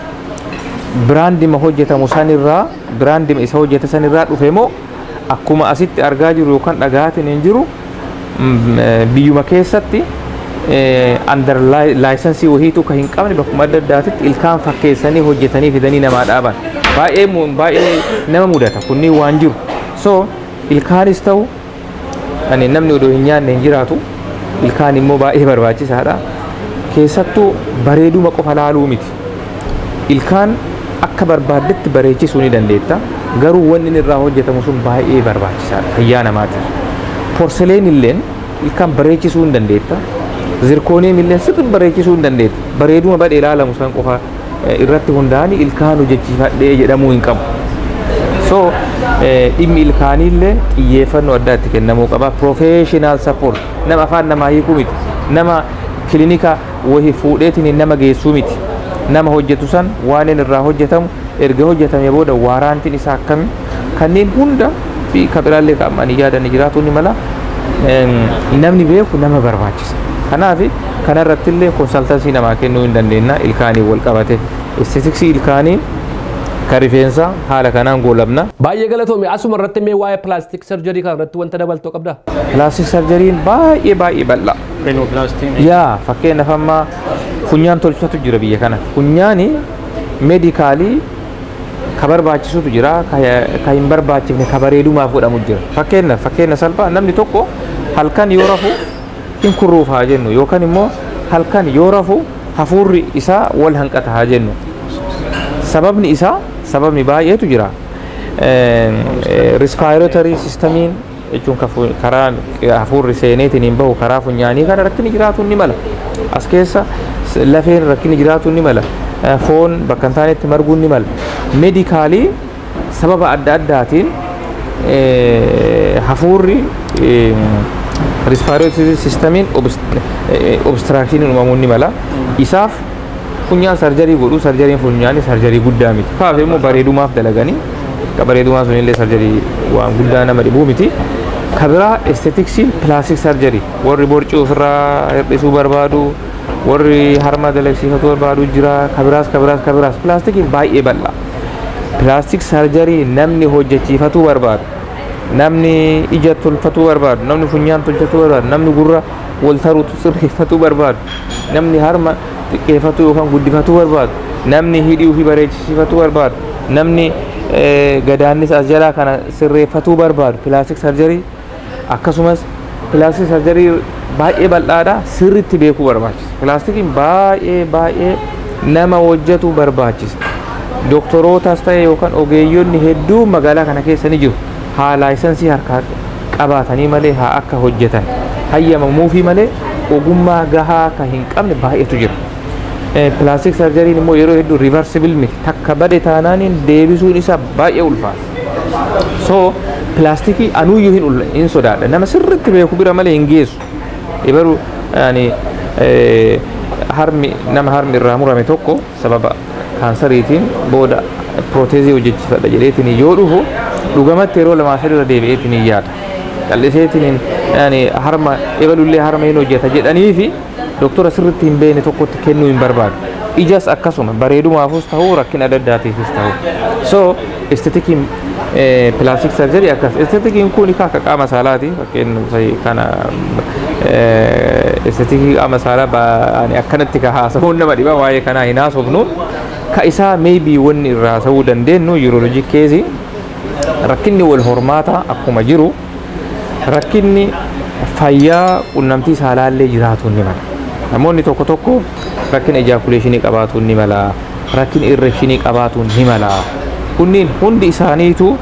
biraandima hojjetamu sanirraa biraandima isa hojjeta sanirraa dhufe moo akkuma asitti argaa jiru yookaan dhagaatiin hin jiru biyyuma keessatti under laayisensii wahiitu kan hin qabne bakkuma adda addaatitti ilkaan fakkeessanii hojjetanii fidanii namaa dhaaban. Baay'ee nama mudata kunniin waan jiru. So ilkaanis ta'u namni odoo hin nyaanne hin jiraatu. Ilkaan immoo baay'ee barbaachisaadha. Keessattuu bareeduma qofa laaluu miti. Ilkaan akka barbaaddetti bareechisuu ni dandeetta. Garuu wanni inni irraa hojjetamu sun baay'ee barbaachisaadha fayyaa namaatiif. Porseleen illeen ilkaan bareechisuu hin dandeetta. Zirkooniin illeen sirriitti bareechisuu hin dandeetta. Bareeduma badhee ilaalamu san qofa irratti hundaa'anii ilkaan hojjechiifadhee jedhamuu hin qabu. So dhimmi ilkaanii illee xiyyeeffannoo addaa itti kennamuu qaba. Professional support nama afaan namaa hiikuu miti. Nama kilinika wahii fuudheetiin nama geessuu miti. Nama hojjetu san waan inni irraa hojjetamu erga hojjetame booda waaraantiin isaa akkami kanneen hunda fi kabiraallee qaamanii yaadanii jiraatu ni mala namni beeku nama barbaachisa. Kanaaf kanarratti illee konsaltansii namaa kennuu hin dandeenya ilkaanii wal qabate estetiksii ilkaanii kan rifeensa haala kanaan goolabna. Baay'ee galatoome asuma irratti mee waa'ee pilaastik sarjarii kana irratti wanta dabaltoo qabda? Pilaastik sarjariin baay'ee bal'aa. Yaa fakkeenyaaf amma funyaan tolchatu jira biyya kana. Funyaani meedikaalii ka barbaachisutu jira ka hin barbaachifne ka bareedumaaf godhamu jira. Fakkeenya salphaa namni tokko halkan yoo rafu hin kurruuf haa jennu yookaan immoo halkan yoo rafu hafuurri isaa wal hanqata haa jennu. Sababni baay'eetu jira. Respiratory systemiin jechuun karaa hafuurri seeneetiin hin bahu karaa funyaanii kana rakkinni jiraatu ni mala. As keessa lafeen rakkinni jiraatu ni mala. Foon bakka hin taanetti marguun ni mala. Meedikaalii sababa adda addaatiin hafuurri respiratory systemiin obstructioniin uumamuun ni mala. Isaaf funyaan sarjarii godhu sarjariin funyaanii sarjarii guddaa miti. Kaaf immoo bareedumaaf dalaganii bareedumaa sunillee sarjarii waan guddaa nama dhibuu miti. Kabiraa estetiksiin pilaastik sarjarii warri borcii ofirraa hir'isuu barbaadu warri harma dalagsiifatu barbaadu jira. Kabiraas pilaastikiin baay'ee bal'aa. Pilaastik sarjarii namni hojjechiifatuu barbaadu namni ija tolfatuu barbaadu namni funyaan tolfatuu barbaadu namni gurra wal taruutu sirreeffatuu barbaadu namni harma xiqqeeffatuu yookaan guddifatuu barbaadu namni hidhii ofii bareechisiifatuu barbaadu namni gadaannis as jalaa kana sirreeffatuu barbaadu pilaastik sarjarii akkasumas pilaastik sarjarii baay'ee bal'aadha sirriitti beekuu barbaachisa. Pilaastikiin baay'ee nama hojjetu barbaachisa. Dooktorootas ta'e yookaan ogeeyyonni hedduu magaalaa kana keessa ni jiru. Haa laayisensii harkaa qabaatanii malee haa akka hojjetan hayyamamuufi malee ogummaa gahaa kan hin qabne baay'eetu jira. Pilaastik sarjariin immoo yeroo hedduu riversibil miti takka bade taanaaniin deebisuun isaa baay'ee ulfaata. So pilaastikii anuuyyuu hin sodaadha nama sirriitti beeku bira malee hin geessu. Ibaruu nama harmi irraa murame tokko sababa kaansariitiin booda prooteezii hojjechiifadha jedheetiin yoo dhufu dhugamatti yeroo lamaa sadii irra deebi'eetiin hin yaada. Qal'iseetiin harma ebalullee harma hin hojjeta jedhanii fi doktora sirriitti hin beekne tokkotti kennuu hin barbaadu. Ijas akkasuma bareedumaafus ta'uu rakkina adda addaatiifis ta'uu. So estetikiin pilaastik sarjarii akkas. Estetikiin kun akka qaama saalaati. Fakkeenyaaf kana estetikii qaama saalaa akkanatti ka haasa'uun nama dhiba waa'ee kanaa hin haasofnu. Ka isaa maybe wanni irraa haasa'uu dandeenyu yuuroloojii keezii rakkinni wal hormaata akkuma jiru rakkinni fayyaa qunnamtii saalaallee jiraatuun ni mala. Namoonni tokko rakkina ejaakuleeshinii qabaatuun ni mala. Rakkina irreeshinii qabaatuun ni mala. Kunniin hundi isaaniitu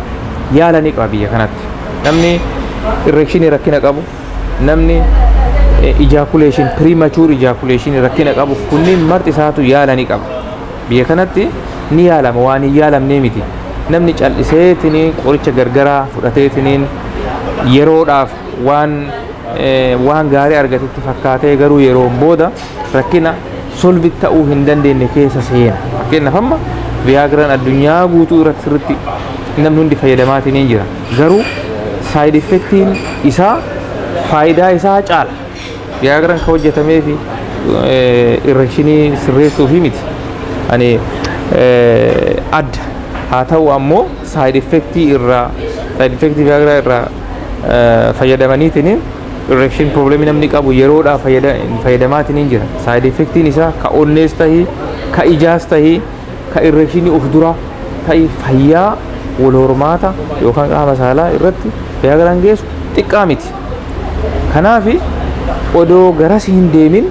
yaala ni qaba biyya kanatti. Namni erection rakkina qabu, namni ejaculation premature ejaculation rakkina qabu kunniin marti isaatu yaala ni qaba. Biyya kanatti ni yaalama waan hin yaalamne miti. Namni calliseetini qoricha gargaraa fudhateetiniin yeroodhaaf waan gaarii argatetti fakkaatee garuu yeroo booda rakkina solvi ta'uu hin dandeenye keessa seena. Fakkeenyaaf amma Viagraan addunyaa guutuu irratti sirriitti namni hundi fayyadamaatiin hin jira. Garuu side effectiin isaa faayidaa isaa caala. Viagraan kan hojjetamee fi erectionii sirreessuu fi miti. Ani adda haa ta'u ammoo side effectii Viagraa irraa fayyadamaniitiin erection problem namni qabu yeroodhaaf fayyadamaatiin hin jira. Side effectiin isaa ka onnees tahii, ka ijaas tahii, ka erectionii of dura tahii fayyaa wal hormaata yookaan qaama saalaa irratti Viagraan geessu xiqqaa miti. Kanaaf odoo garas hin deemin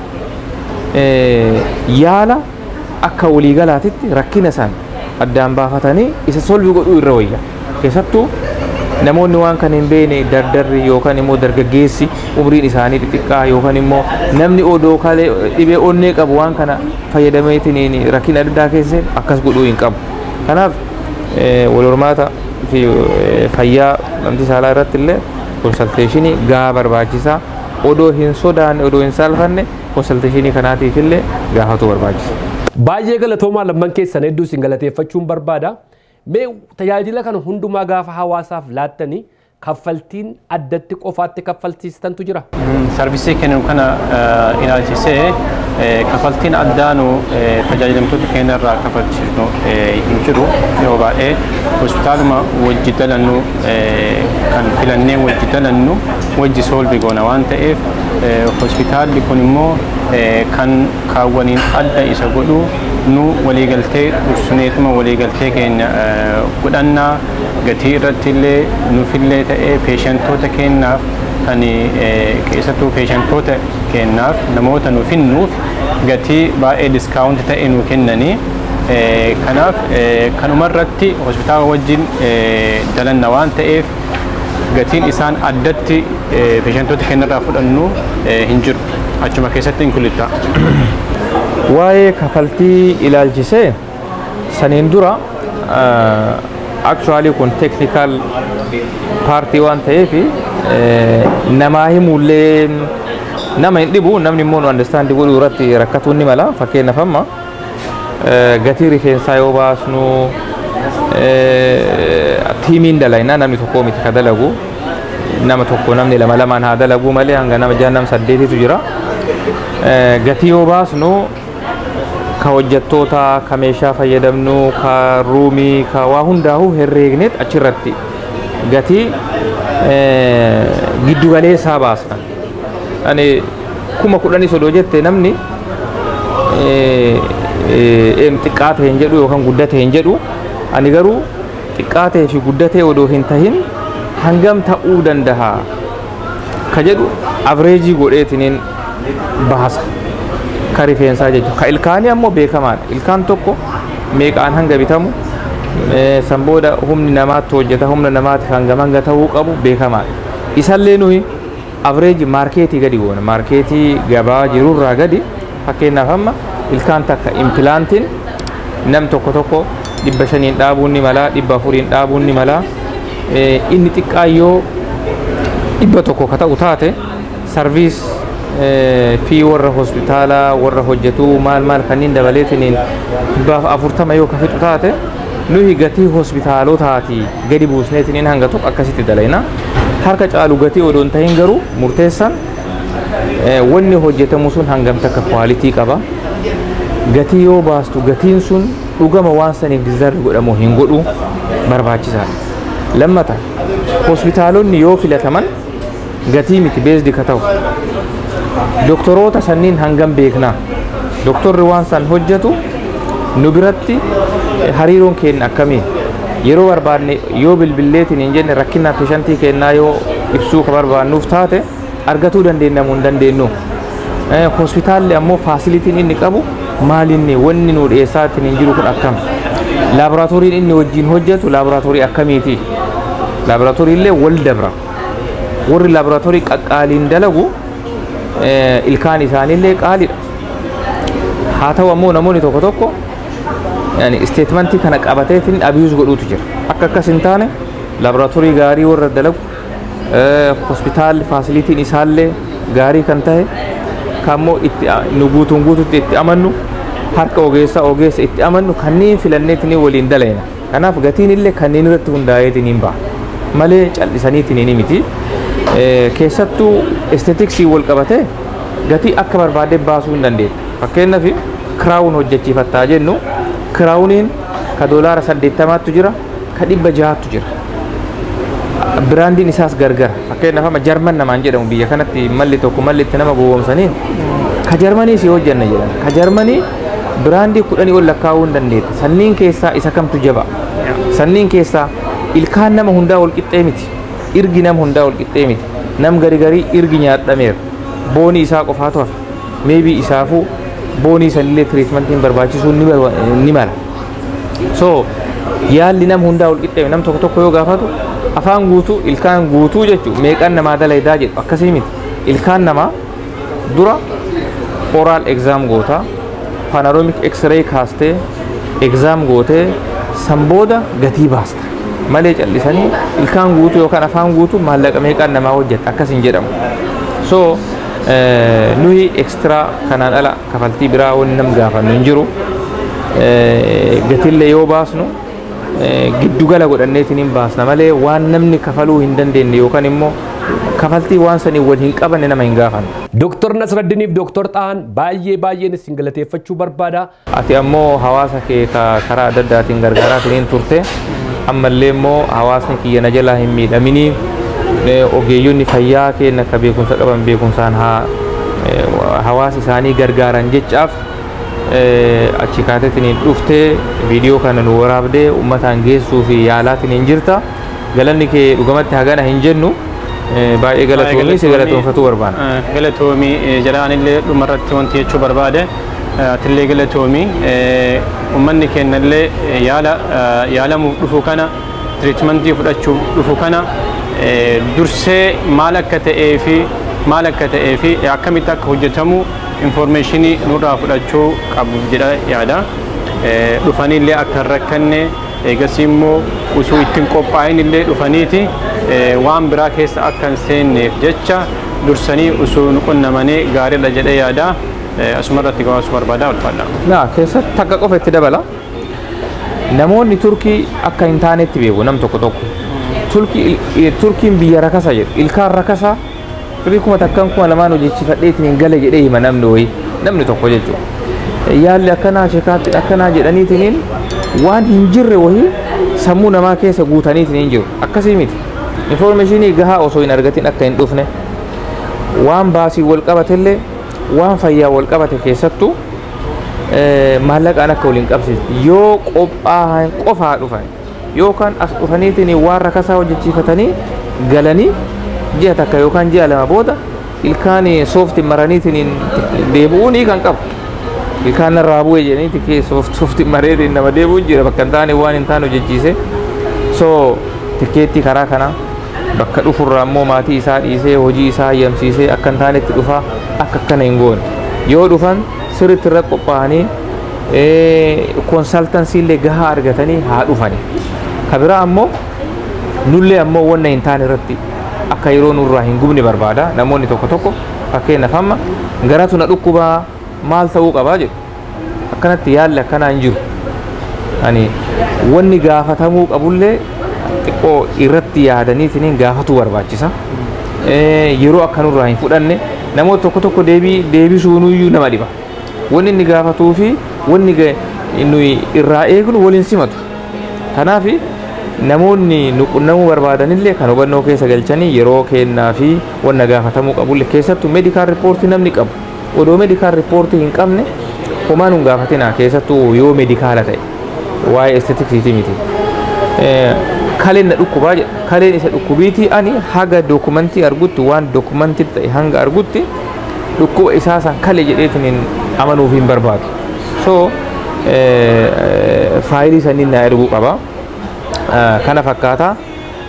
yaala akka waliigalaatitti rakkina san addaan baafatanii isa solvi godhuu irra wayya. Keessattuu namoonni waan kan hin beekne dardarri yookaan immoo dargaggeessi umriin isaanii xixiqqaa yookaan immoo namni odoo kalee dhibee onnee qabu waan kana fayyadameetiin rakkina adda addaa keessa akkas godhuu hin qabu. Kanaaf wal hormaata fi fayyaa namti saalaa irratti illee konsalteeshinii gahaa barbaachisaa. Odoo hin sodaanne odoo hin saalfanne konsalteeshinii kanaatiif illee gaafatu barbaachisa. Baay'ee galatoomaa lamman keessan hedduu isin galateeffachuun barbaada. Mee tajaajila kana hundumaa gaafa hawaasaaf laattanii kaffaltiin addatti qofaatti kaffalchiistantu jira? Sarvisii kennu kana ilaalchisee kaffaltiin addaanu tajaajilamtoota keenya irraa kaffalchiisnu hin jiru. Yeroo baay'ee hospitaaluma wajji dalannu kan filannee wajji dalannu wajji solvi goona waan ta'eef hospitaalli kun immoo kan kaawwaniin adda isa godhu nu waliigaltee dursuneetuma waliigaltee keenya godhannaa gatii irratti illee nufillee ta'ee peeshantoota keenyaaf kan keessattuu peeshantoota keenyaaf namoota nu finnuuf gatii baay'ee diskaawunti ta'e nu kennanii kanaaf kanumarratti hospitaala wajjin dalanna waan ta'eef gatiin isaan addatti peeshantoota keenyarraa fudhannu hin jiru. Achuma keessatti hin kullitta. Waa'ee kaffaltii ilaalchisee saniin dura actually kun technical party waan ta'eef namaa himullee nama hin dhibu namni immoo nu understand godhuu irratti rakkatuun ni mala. Fakkeenyaaf amma gatii rifeensaa yoo baasnu tiimiin dalaynaa namni tokko miti ka dalagu nama tokko namni lama lamaan haa dalagu malee hanga nama jaannam saddeetitu jira. Gatii yoo baasnu ka hojjettoota ka meeshaa fayyadamnu ka ruumii ka waa hundaa'u herreegneet achirratti gatii giddugaleessaa baasna. Ani 10,000 sodoo jette namni xiqqaate hin jedhu yookaan guddate hin jedhu. Ani garuu xiqqaatee fi guddatee odoo hin tahin hangam ta'uu danda'a ka jedhu avreejii godheetiniin baasa. Ka rifeensaa jechuudha. Ka ilkaanii ammoo beekamaadha. Ilkaan tokko meeqaan hanga bitamu san booda humni namaatti hojjeta humna namaatti hanga ta'uu qabu beekamaadha. Isallee nuyi avreejii maarkeetii gadi goona. Maarkeetii gabaa jirurraa gadi fakkeenyaaf amma ilkaan takka impilaantiin nam tokko 500 dhaabuun ni mala 400 dhaabuun ni mala inni xiqqaayyoo 100 ka ta'u taate sarviis fi warra hospitaalaa warra hojjetu maal kanneen dabaleetiniin 40 yoo ka fixu taate nuyi gatii hospitaalotaati gadi buusneetiniin hanga tokko akkasitti dalayna. Harka caalu gatii odoon tahin garuu murteessan wanni hojjetamu sun hangam takka kwaalitii qaba. Gatii yoo baastu gatiin sun dhugama waan saniif dizarri godhamu hin godhu barbaachisaadha. Lammata hospitaalonni yoo filataman gatii miti beesdi ka ta'u doktoroota sanniin hangam beekna. Doktorri waan san hojjetu nu biratti hariiroon keenya akkamii yeroo barbaadne yoo bilbilleetiin hin jenne rakkina peeshantii kennaa yoo ibsuu ka barbaannuuf taate argatuu dandeenyamu hin dandeenyu. Hospitaalli ammoo faasilitiin inni qabu maalinni wanni nu dhiyeessaatiin hin jiru kun akkam laaboraatoorii inni wajjin hojjetu laaboraatoorii akkamiiti laabiraatoorii illee wal dabra warri laabiraatoorii qaqqaaliin dalagu ilkaan isaaniillee qaaliidha haa ta'u ammoo namoonni tokko tokko isteetmentii kana qabateetiin abiyuus godhuutu jira akka akkas hin taane laabiraatoorii gaarii warra dalagu hospitaalli faasilitiin isaallee gaarii kan ta'e kammoo itti nu guutuutti itti amannu harka ogeessa itti amannu kanneen filanneetiin waliin dalayna kanaaf gatiin illee kanneen irratti hundaa'eetiin hin ba'a malee cal'isaniitiin hin miti keessattuu esteetiksii wal qabate gatii akka barbaade baasuu hin dandeettu fakkeenyaaf kiraawun hojjechiifattaa jennu kiraawuniin ka doolaara 80tu jira ka 600tu jira biraandiin isaas gargara fakkeenyaaf amma jarman namaan jedhamu biyya kanatti malli tokko malli itti nama gowwoomsaniin ka jarmanii si hojjanna jedhan ka jarmanii biraandii 10 ol lakkaa'uu hin dandeetta sanniin keessaa isa kamtu jaba sanniin keessaa ilkaan nama hundaa wal qixxee miti irgi nama hundaa wal qixxee miti nam garii irgi nyaadhameera boonii isaa qofaatu hafe meebii isaafuu boonii sanillee tiriitmentiin barbaachisuun ni mala so yaalli nama hundaa wal qixxee nam tokko yoo gaafatu afaan guutuu ilkaan guutuu jechuun meeqaan namaa dalaydaa jedhu akkasii miti ilkaan namaa dura oral exam goota panoramic x-ray kaastee exam gootee san booda gatii baasta malee callisanii ilkaan guutuu yookaan afaan guutuu maallaqa meeqaan namaa hojjeta akkasiin jedhamu so nuyi extra kanaan ala kafaltii biraa wanni nam gaafannu hin jiru gatiillee yoo baasnu giddugala godhanneetiin hin baasna malee waan namni kafaluu hin dandeenye yookaan immoo kafaltii waan sanii wal hin qabanne nama hin gaafannu. Dooktor Nasraddiniif Dooktor Xahaan baay'een isin galateeffachuu barbaada. Ati ammoo hawaasa kee karaa adda addaatiin gargaaraatiin turte ammallee immoo hawaasni kiyya na jalaa hin miidhaminii ogeeyyonni fayyaa keenya akka beekumsa qaban beekumsaan hawaasa isaanii gargaaran jechaaf achi kaateetiin dhuftee viidiyoo kana nu waraabdee uummataan geessuu fi yaalaatiin hin jirta galanni kee dhugamatti hagana hin jennu baay'ee galatoomii si galatoomfatu barbaada. Galatoomii jedhaanillee dhumarratti wanti jechuu barbaade atillee galatoomii uummanni keenyallee yaalamuuf dhufu kana tiriitmentii fudhachuuf dhufu kana dursee maal akka ta'ee fi akkamitti akka hojjetamu informationii nurraa fudhachuu qabu jedha yaada dhufanillee akka hin rakkanne eegas immoo osoo ittiin qophaa'in illee dhufaniiti waan biraa keessa akka hin seenneef jecha dursanii osoo nu qunnamanii gaariidha jedhee yaada asumarratti gabaasuu barbaada ulfaadha. Naa keessatti takka qofa itti dabala namoonni turkii akka hin taanetti beeku nam tokko turkiin biyya rakasa jedhu ilkaan rakasa kuma takkan kuma lamaan hojjechiifadheetiin hin gale jedhee hima namni tokko jechuudha yaalli akkanaa shekaatti akkanaa jedhaniitiin waan hin jirre wahii sammuu namaa keessa guutaniitiin hin jiru akkasii miti informationii gahaa osoo hin argatin akka hin dhufne waan baasii wal qabatellee waan fayyaa wal qabate keessattuu maallaqaan akka waliin qabsiisu yoo qophaa'an qofaa dhufan yookaan as dhufaniitiin waan rakasaa hojjechiifatanii galanii ji'a takka yookaan ji'a lama booda ilkaan soofti maraniitiin deebi'uun kan qabu ilkaan narraa bu'e jedhanii soofti mareetiin nama deebi'uun jira bakka hin taane waan hin taane hojjechiise so tikeettii karaa kana bakka dhufurraa immoo maatii isaa dhiisee hojii isaa hayyamsiisee akka hin taanetti dhufaa akka akkana hin goone yoo dhufan sirriitti irra qophaa'anii konsaltansiillee gahaa argatanii haa dhufani ka biraa ammoo nullee ammoo wanna hin taane irratti akka yeroo nurraa hin gubne barbaada namoonni tokko fakkeenyaaf amma garatu na dhukkubaa maal ta'uu qabaa jedhu akkanatti yaalli akkanaa hin jiru ani wanni gaafatamuu qabullee xiqqoo irratti yaadaniitiin gaafatu barbaachisa yeroo akkanurraa hin fudhanne namoota tokko deebisuunuyyuu nama dhiba wanni inni gaafatuu fi wanni nuyi irraa eegnu waliin simatu kanaaf namoonni nu qunnamuu barbaadanillee kan hubannoo keessa galchanii yeroo kennaa fi wanna gaafatamuu qabullee keessattuu meedikaal riippoortii namni qabu odoo meedikaal riippoortii hin qabne homaa nun gaafatina keessattuu yoo meedikaala ta'e waa'ee esteetiksiiti miti kaleen na dhukkubaa jedha kaleen isa dhukkubiitii ani haga dookumentii argutti waan dookumentii ta'e hanga argutti dhukkuba isaa san kale jedheetiin amanuuf hin barbaadu so faayilii saniin na erguu qaba kana fakkaata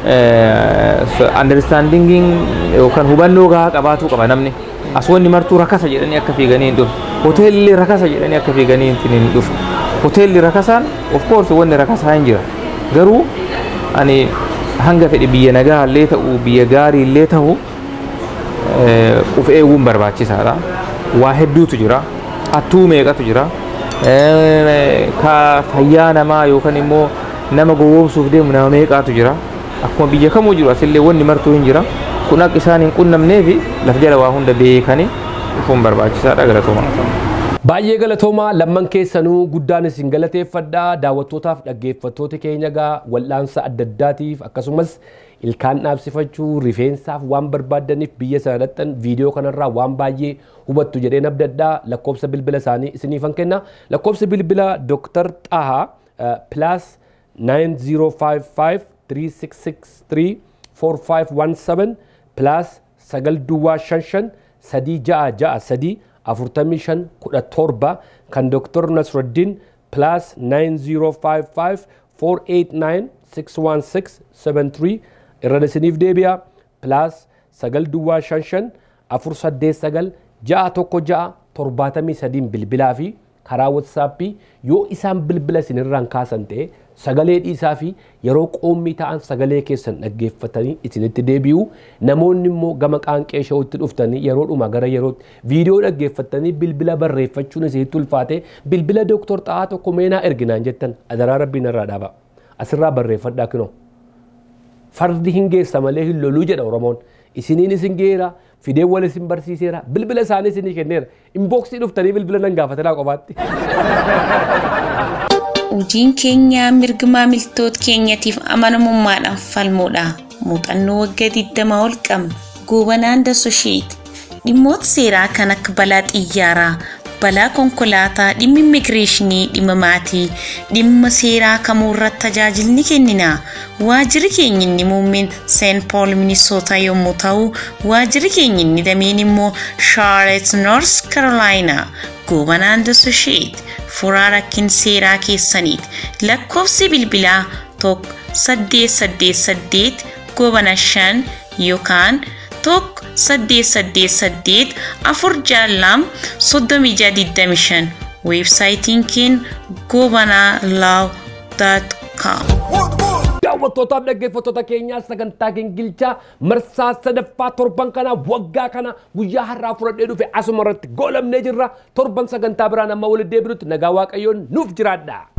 understanding yookaan hubannoo gahaa qabaatu qaba namni. Aswanni martuu rakasa jedhanii akka fiiganii hin dhufu. Hoteelli rakasa jedhanii akka fiiganii hin dhufu. Hoteelli rakasaan of course wanni rakasaa hin jira. Garuu ani hanga fedhe biyya nagaa illee ta'u biyya gaarii illee ta'u uf eeguun barbaachisaadha. Waa hedduutu jira. Hattuu meeqatu jira. Ka fayyaa namaa yookaan immoo nama gowwoomsuuf deemu nama meeqatu jira. Akkuma biyya kamuu jiru asillee wanni martuu hin jira. Kun akka isaan hin qunnamnee fi laf jala waa hunda beekanii dhufuun barbaachisaadha. Galatoomaa. Baay'ee galatoomaa lamman keessanuu guddaan isin galateeffadha. Daawwattootaaf dhaggeeffattoota keenya gaa wal'aansa adda addaatiif akkasumas ilkaan dhaabsifachuu rifeensaaf waan barbaadaniif biyya sana dhaqxan viidiyoo kanarraa waan baay'ee hubattu jedheen abdadhaa. Lakkoofsa bilbila isaanii isiniifan kenna. Lakkoofsi bilbila Dr. Taha plus 9055 3663 4517 plus 955 366 45 17 kan Dr. Nasruddin plus 9055 489 616 73 irra isiniif deebi'a plus 955 489 616 73 bilbilaa fi karaa WhatsAppii yoo isaan bilbila isinirraan kaasan ta'e sagalee dhiisaa fi yeroo qoommii ta'an sagalee keessan dhaggeeffatanii isinitti deebi'u. Namoonni immoo gama qaanqee shawutti dhuftanii yeroodhuma gara yerootti viidiyoo dhaggeeffatanii bilbila barreeffachuun isinitti ulfaate bilbila Dr. Tahaa tokko meenaa erginaan jettan adaraa rabbiin irraa dhaaba. Asirraa barreeffadhaa kunoo. Fardi hin geessa malee hin loluu jedha Oromoon. Isiniin isin geera fidee wal isin barsiiseera bilbila isaanii isinii kenneera. Inboksii dhuftanii bilbila nan gaafatanaa qofaatti. Hojiin keenya mirga maamiltoota keenyatiif amanamummaadhaan falmuudha. Muuxannoo waggaa 20 ol qabna. Gobanaan Associate dhimmoota seeraa kan akka balaa xiyyaaraa, balaa konkolaataa, dhimma immigireeshinii, dhimma maatii, dhimma seeraa kamuu irratti tajaajilni kennina. Waajjirri keenya inni muummeen St. Paul Minnesota yommuu ta'u, waajjirri keenya inni dameen immoo Charlotte North Carolina. Gobanaan Associate furaa rakkin seeraa keessaniiti. Lakkoofsi bilbilaa 1888 gobana 5 yookaan 1888 462 3625. Weebsaayitiin keenya gobanalaw.com. Daawwattootaaf dhaggeeffattoota keenyaa sagantaa gingilchaa marsaa sadaffaa torban kana waggaa kana guyyaa har'aa fudhadhee dhufe asuma irratti goolabnee jirra. Torban sagantaa biraan amma walitti deebinutti nagaa Waaqayyoon nuuf jiraadha.